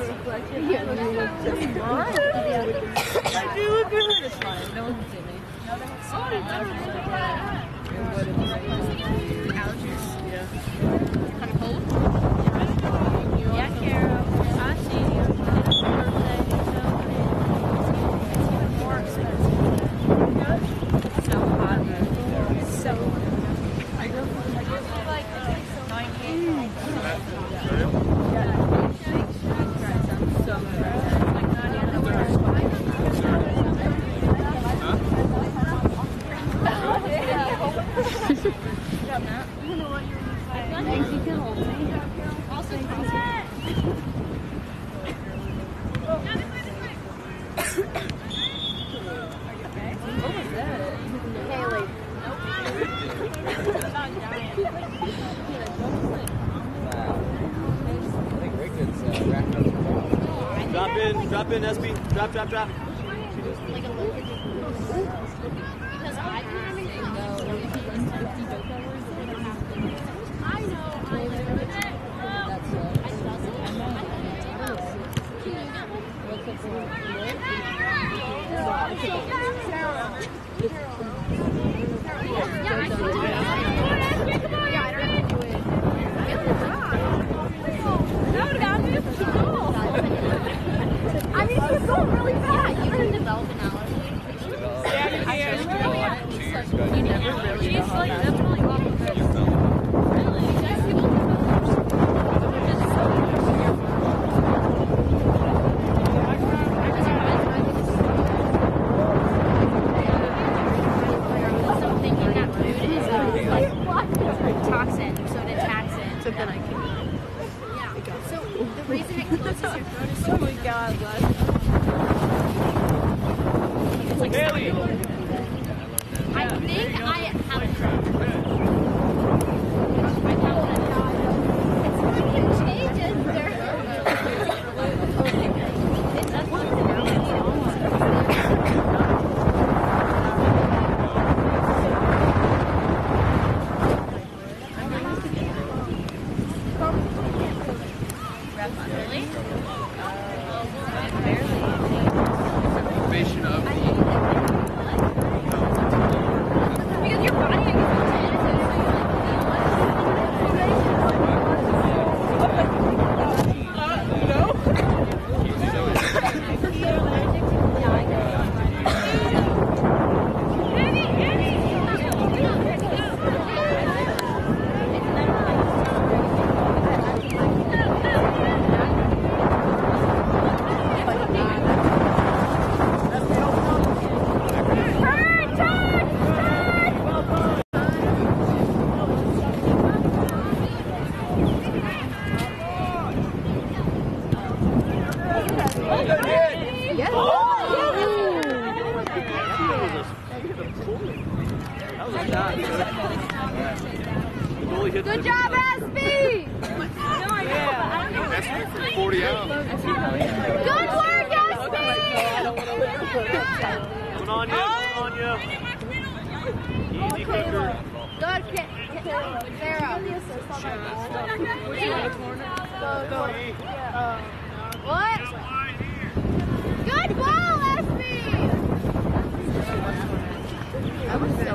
reflection. Yeah, look at her. It's fine. No one can see me. Allergies? Yeah. Kind of cold? Yeah, Carol. I see you. It's your birthday. It's even more expensive. So hot. So hot. I go for like ninety-eight. So Drop in, drop in, S B. Drop, drop, drop. Like a little bit. Because I can go. I know, I know. That's it. I does it. Yeah, I can do it. Yeah, I don't have to do it. No, God, it's cool. I mean, it's going really fast. Yeah, you can develop an allergy. Yeah, I just really have. You never really know how like, definitely off of it. Really? Yes, people can I'm thinking that food is like toxin, so it attacks it. So then I can. Yeah. So the reason it closes your throat is so. Oh my God, bless. It's like Haley. I think I have it. It changes their. It doesn't. Really? Motivation of Because your body gets Good Good job, S B! for forty out. Good work, S B! One on you, one on you. Easy cooker. Good, Sarah. Go, go. What? Good ball, S B! I was so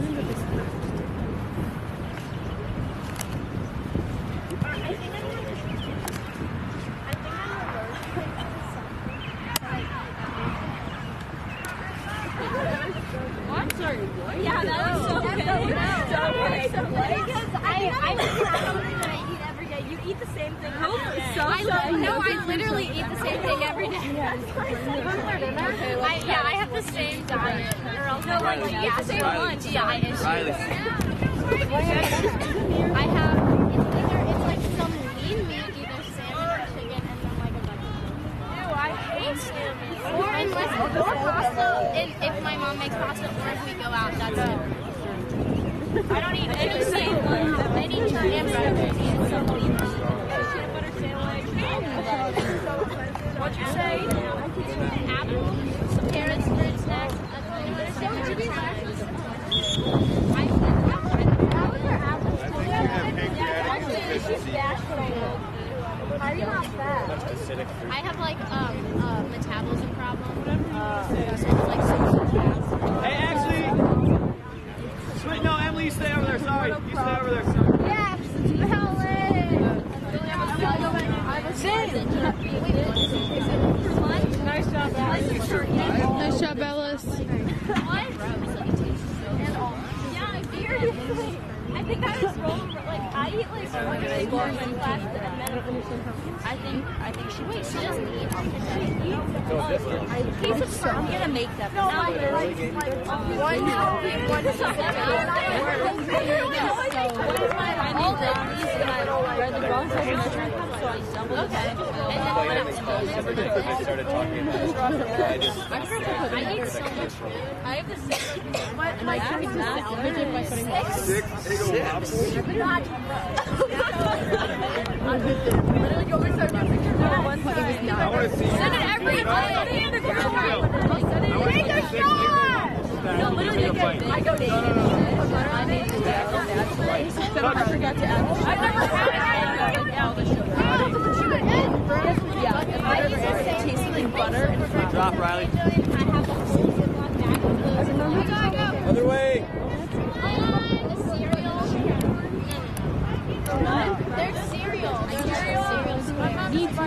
Yeah, that was so good. Because I, I eat every day. You eat the same thing every day. So I love, no, I literally eat the same thing every day. I, yeah, I have the same diet. Or else no, like, yeah, same lunch. Yeah, I issue. I have, it's either, it's like some lean meat, either salmon or chicken, and then like a vegetable. Ew, I hate salmon. Or unless, or pasta, if, if my mom makes pasta, or if we go out, that's it. I don't eat any salmon, any chicken burgers, and some peanut butter sandwich. What'd you say? Apple, some carrots, fruit snacks, peanut butter sandwich, and apples. I said apples or apples? Actually, she's dashed what I know. How are you not fat? I have like um uh metabolism problem. Uh, so it's like so fast. Hey, actually, sweet, no, Emily, you stay over there. Sorry, you stay over there. Yes, Nice job, Alice. Nice job, Ellis. Yeah, I figured. I think I was rolling. Like I eat like one day more than last, and then I think I think she wait. She doesn't eat. A piece of I'm gonna make that. No, like like one one one I made brownies and I read the wrong size measuring cup, so I stumbled okay. And then when I was I started talking about I just I eat so much food. I have the same like And I tried to salvage it by putting it Six. Six. Literally go over to our one time. I want to see you. Send it every day. Take a shot! No, literally, I go down. I made the I forgot to add. I've never had it. Yeah, if I use the same tastes like butter and Drop, Riley. I have a Other way. There's cereal. Cereals. Me too.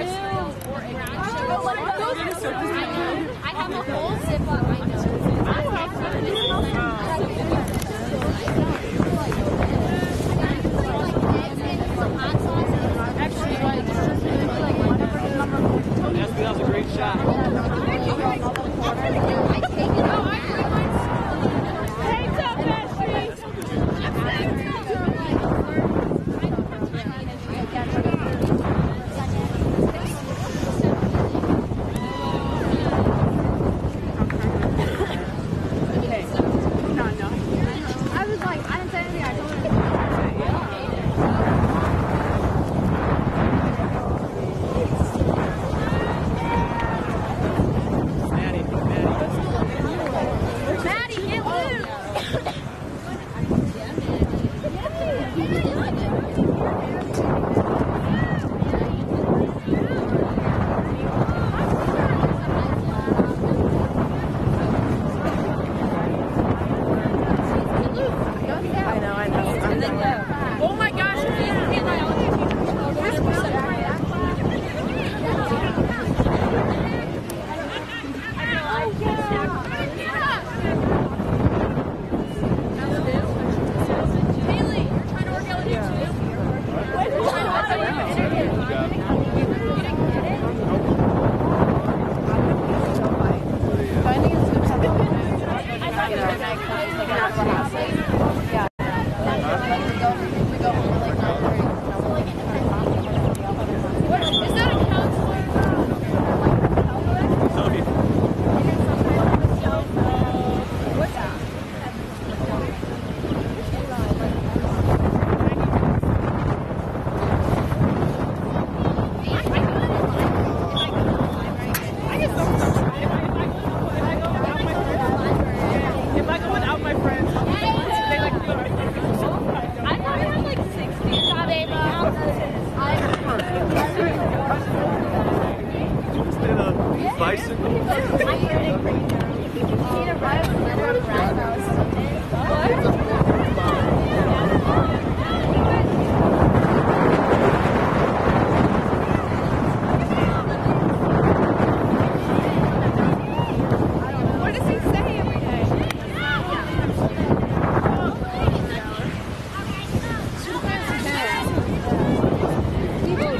I have a whole zip on my nose. Ashley, that was a great shot. Hands up, Ashley!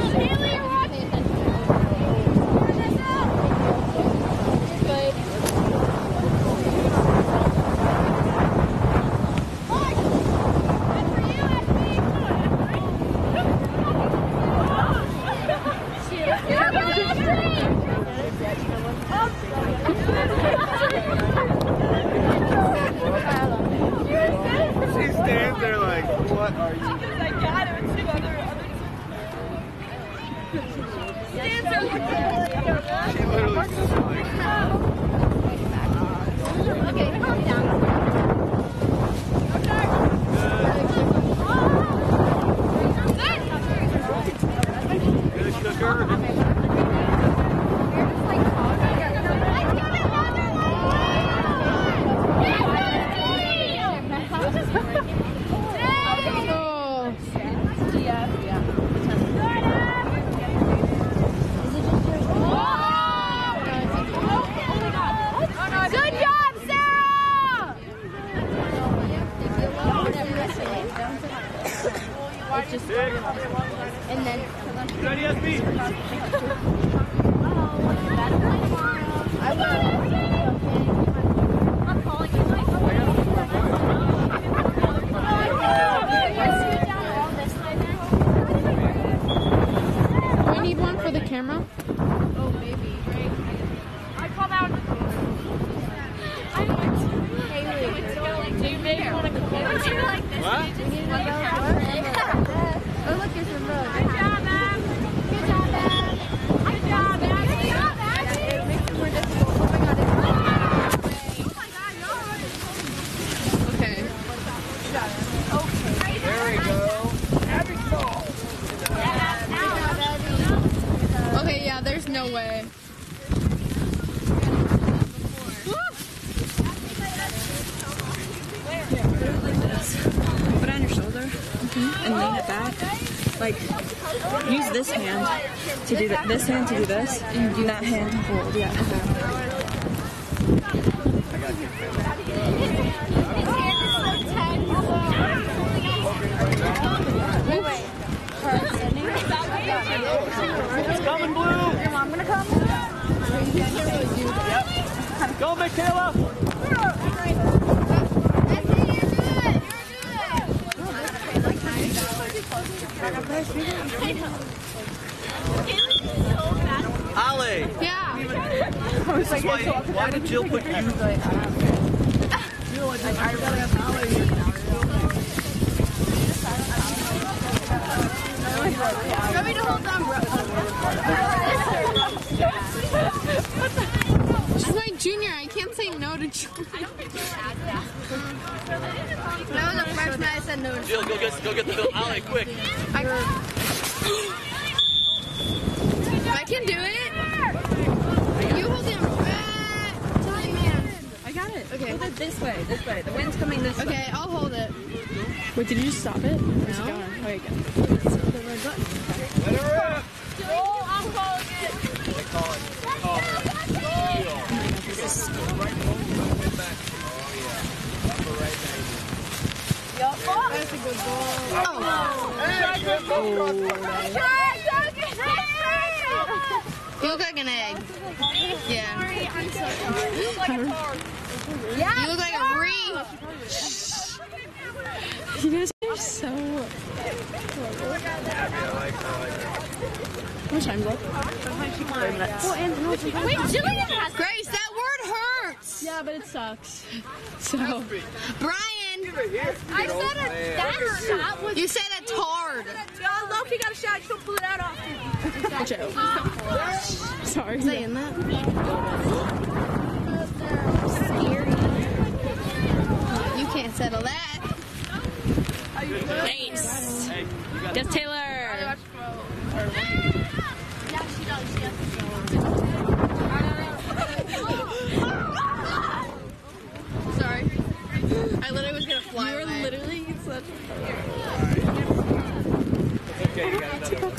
Good. What? Oh, look, there's a road. Good job, man. Good job, man. Good job, man. Good job, man. It makes it more difficult. Oh my god, it's okay. There we go. Epic ball. Okay, yeah, there's no way. Put it on your shoulder and lean it back. Like, use this hand to do that. This hand to do this, and that hand to hold. Yeah. It's coming, Blue. Your mom gonna come? Yep. Go, Michaela. Ollie. Yeah. This is why, why did Jill put you? Want me to hold down? She's my junior. I can't say no to junior. That was the first night I said no to. Jill, go get, go get the bill. Ollie, quick. I, I can do it. You hold him. I got it. Okay. Hold it this way. This way. The wind's coming this way. Okay, I'll hold it. Wait, did you just stop it? Where's it going? Oh, yeah, good. It's the red button. Let her rip. Oh, I'm calling it. Call it. Call her. That's a good ball. You look like an egg. Yeah. You look like a re. You guys are so... How much time left? Thirty minutes. Wait, Jillian has. Grace, that word hurts. Yeah, but it sucks. So... Brian, I said a, that shot was. you said it's hard. Oh, Loki got a shot. You don't pull it out often. Sorry. Saying that. You can't settle that. Nice. Yes, Taylor. Yeah, she does. She has Sorry. I literally was gonna fly You were away. literally such Okay, you got another one.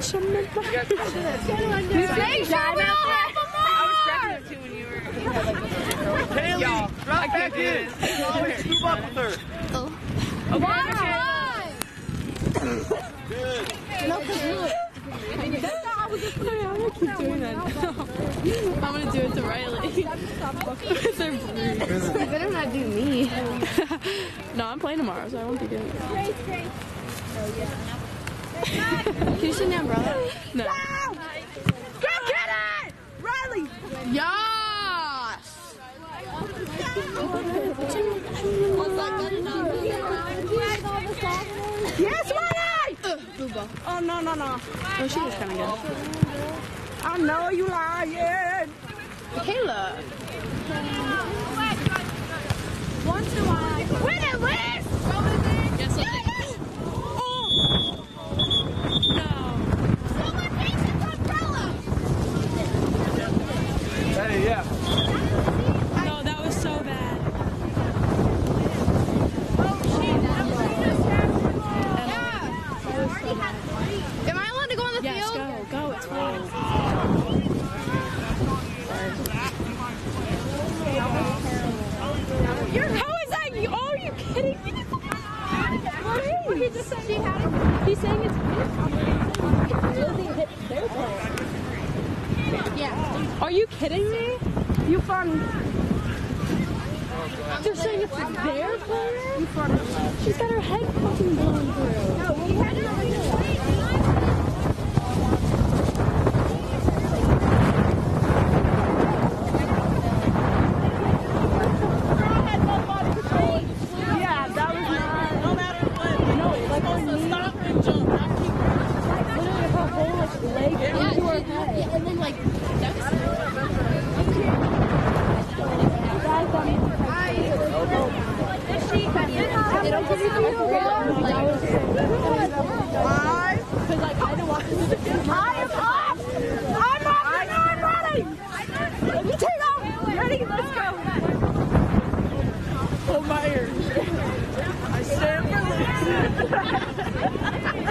Haley, drop back in. Ollie, scoop up with her. Oh. Why? Good. No, I'm gonna keep doing that. I'm gonna do it to Riley. They're blue. you better not do me. No, I'm playing tomorrow, so I won't be doing it. Can you send the umbrella? No. Go get it! Riley! Yes! Yes, Riley! Ugh, blue ball. Oh, no, no, no. Oh, she was kind of good. I know you lying. Kayla. Once in a while. Win it, Liz! Yes, I think. Oh! No. Someone takes his umbrella! Hey, yeah. No, that was so bad. Am I allowed to go on the Yes, field? go, go, it's fine. You're, how is that? You, oh, are you kidding me? What? He just said he had it. He's saying it's hit their ball. Yeah. Are you kidding me? You fun. They're saying it's their player? You fun. She's got her head fucking blown through. No, we had it. Yeah, that was not.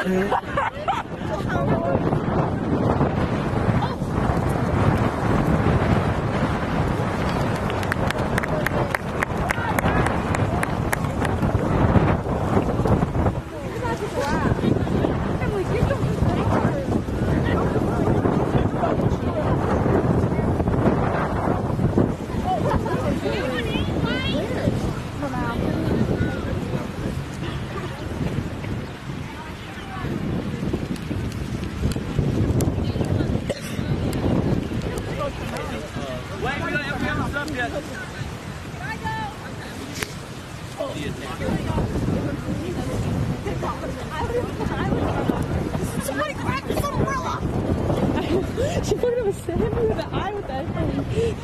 Somebody grab this umbrella! She put him a sand with the eye with that thing.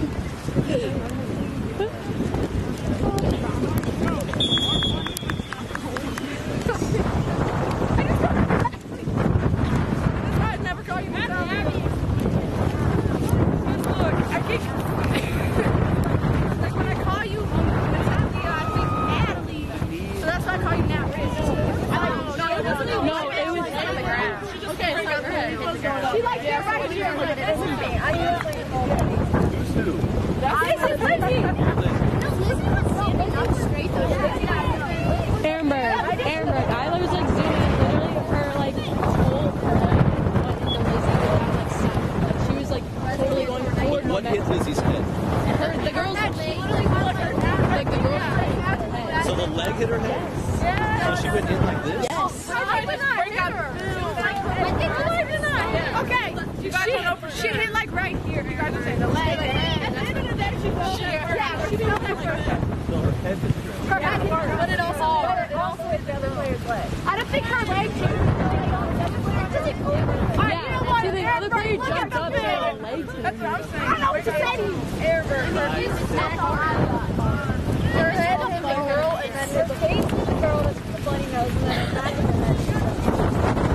She like that right here. Look at this. I usually That's Lizzie. No, Lizzie was so big. I'm straight though. Amber, Amber, I was like zooming in, literally her like whole her like the Lizzie got like south. Like she was like totally going forward. What hit Lizzie's head? Her, the girl's like the girl's head. So the leg hit her head? Yeah. So she went in like this? Yes. I did not. Bring up. I think I did not. Okay. You guys don't know for sure. She hit like right here. You guys are saying the leg. At the end of the day, she fell. Yeah, she fell that first. So her head hit the ground. Her head hit her, but it also it also hit the other player's leg. I don't think her leg hit. Yeah, you know what? See, the other player jumped up and her legs. That's what I'm saying. I don't know what to say to you. Amber, her head hit the girl, and then her face hit the girl with the bloody nose, and then her back hit her head.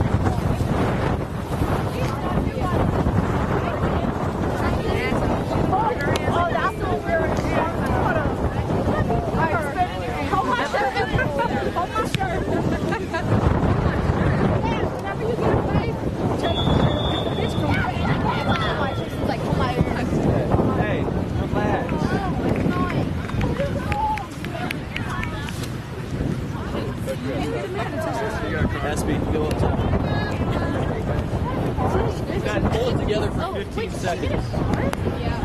Oh, that's the one we were doing. Alright, spin it here. Hold my shirt. Hold my shirt. Whenever you get away, take this one. Like, hold my shirt. Hey, relax. S B, go up top. Guys, pull it together for fifteen seconds.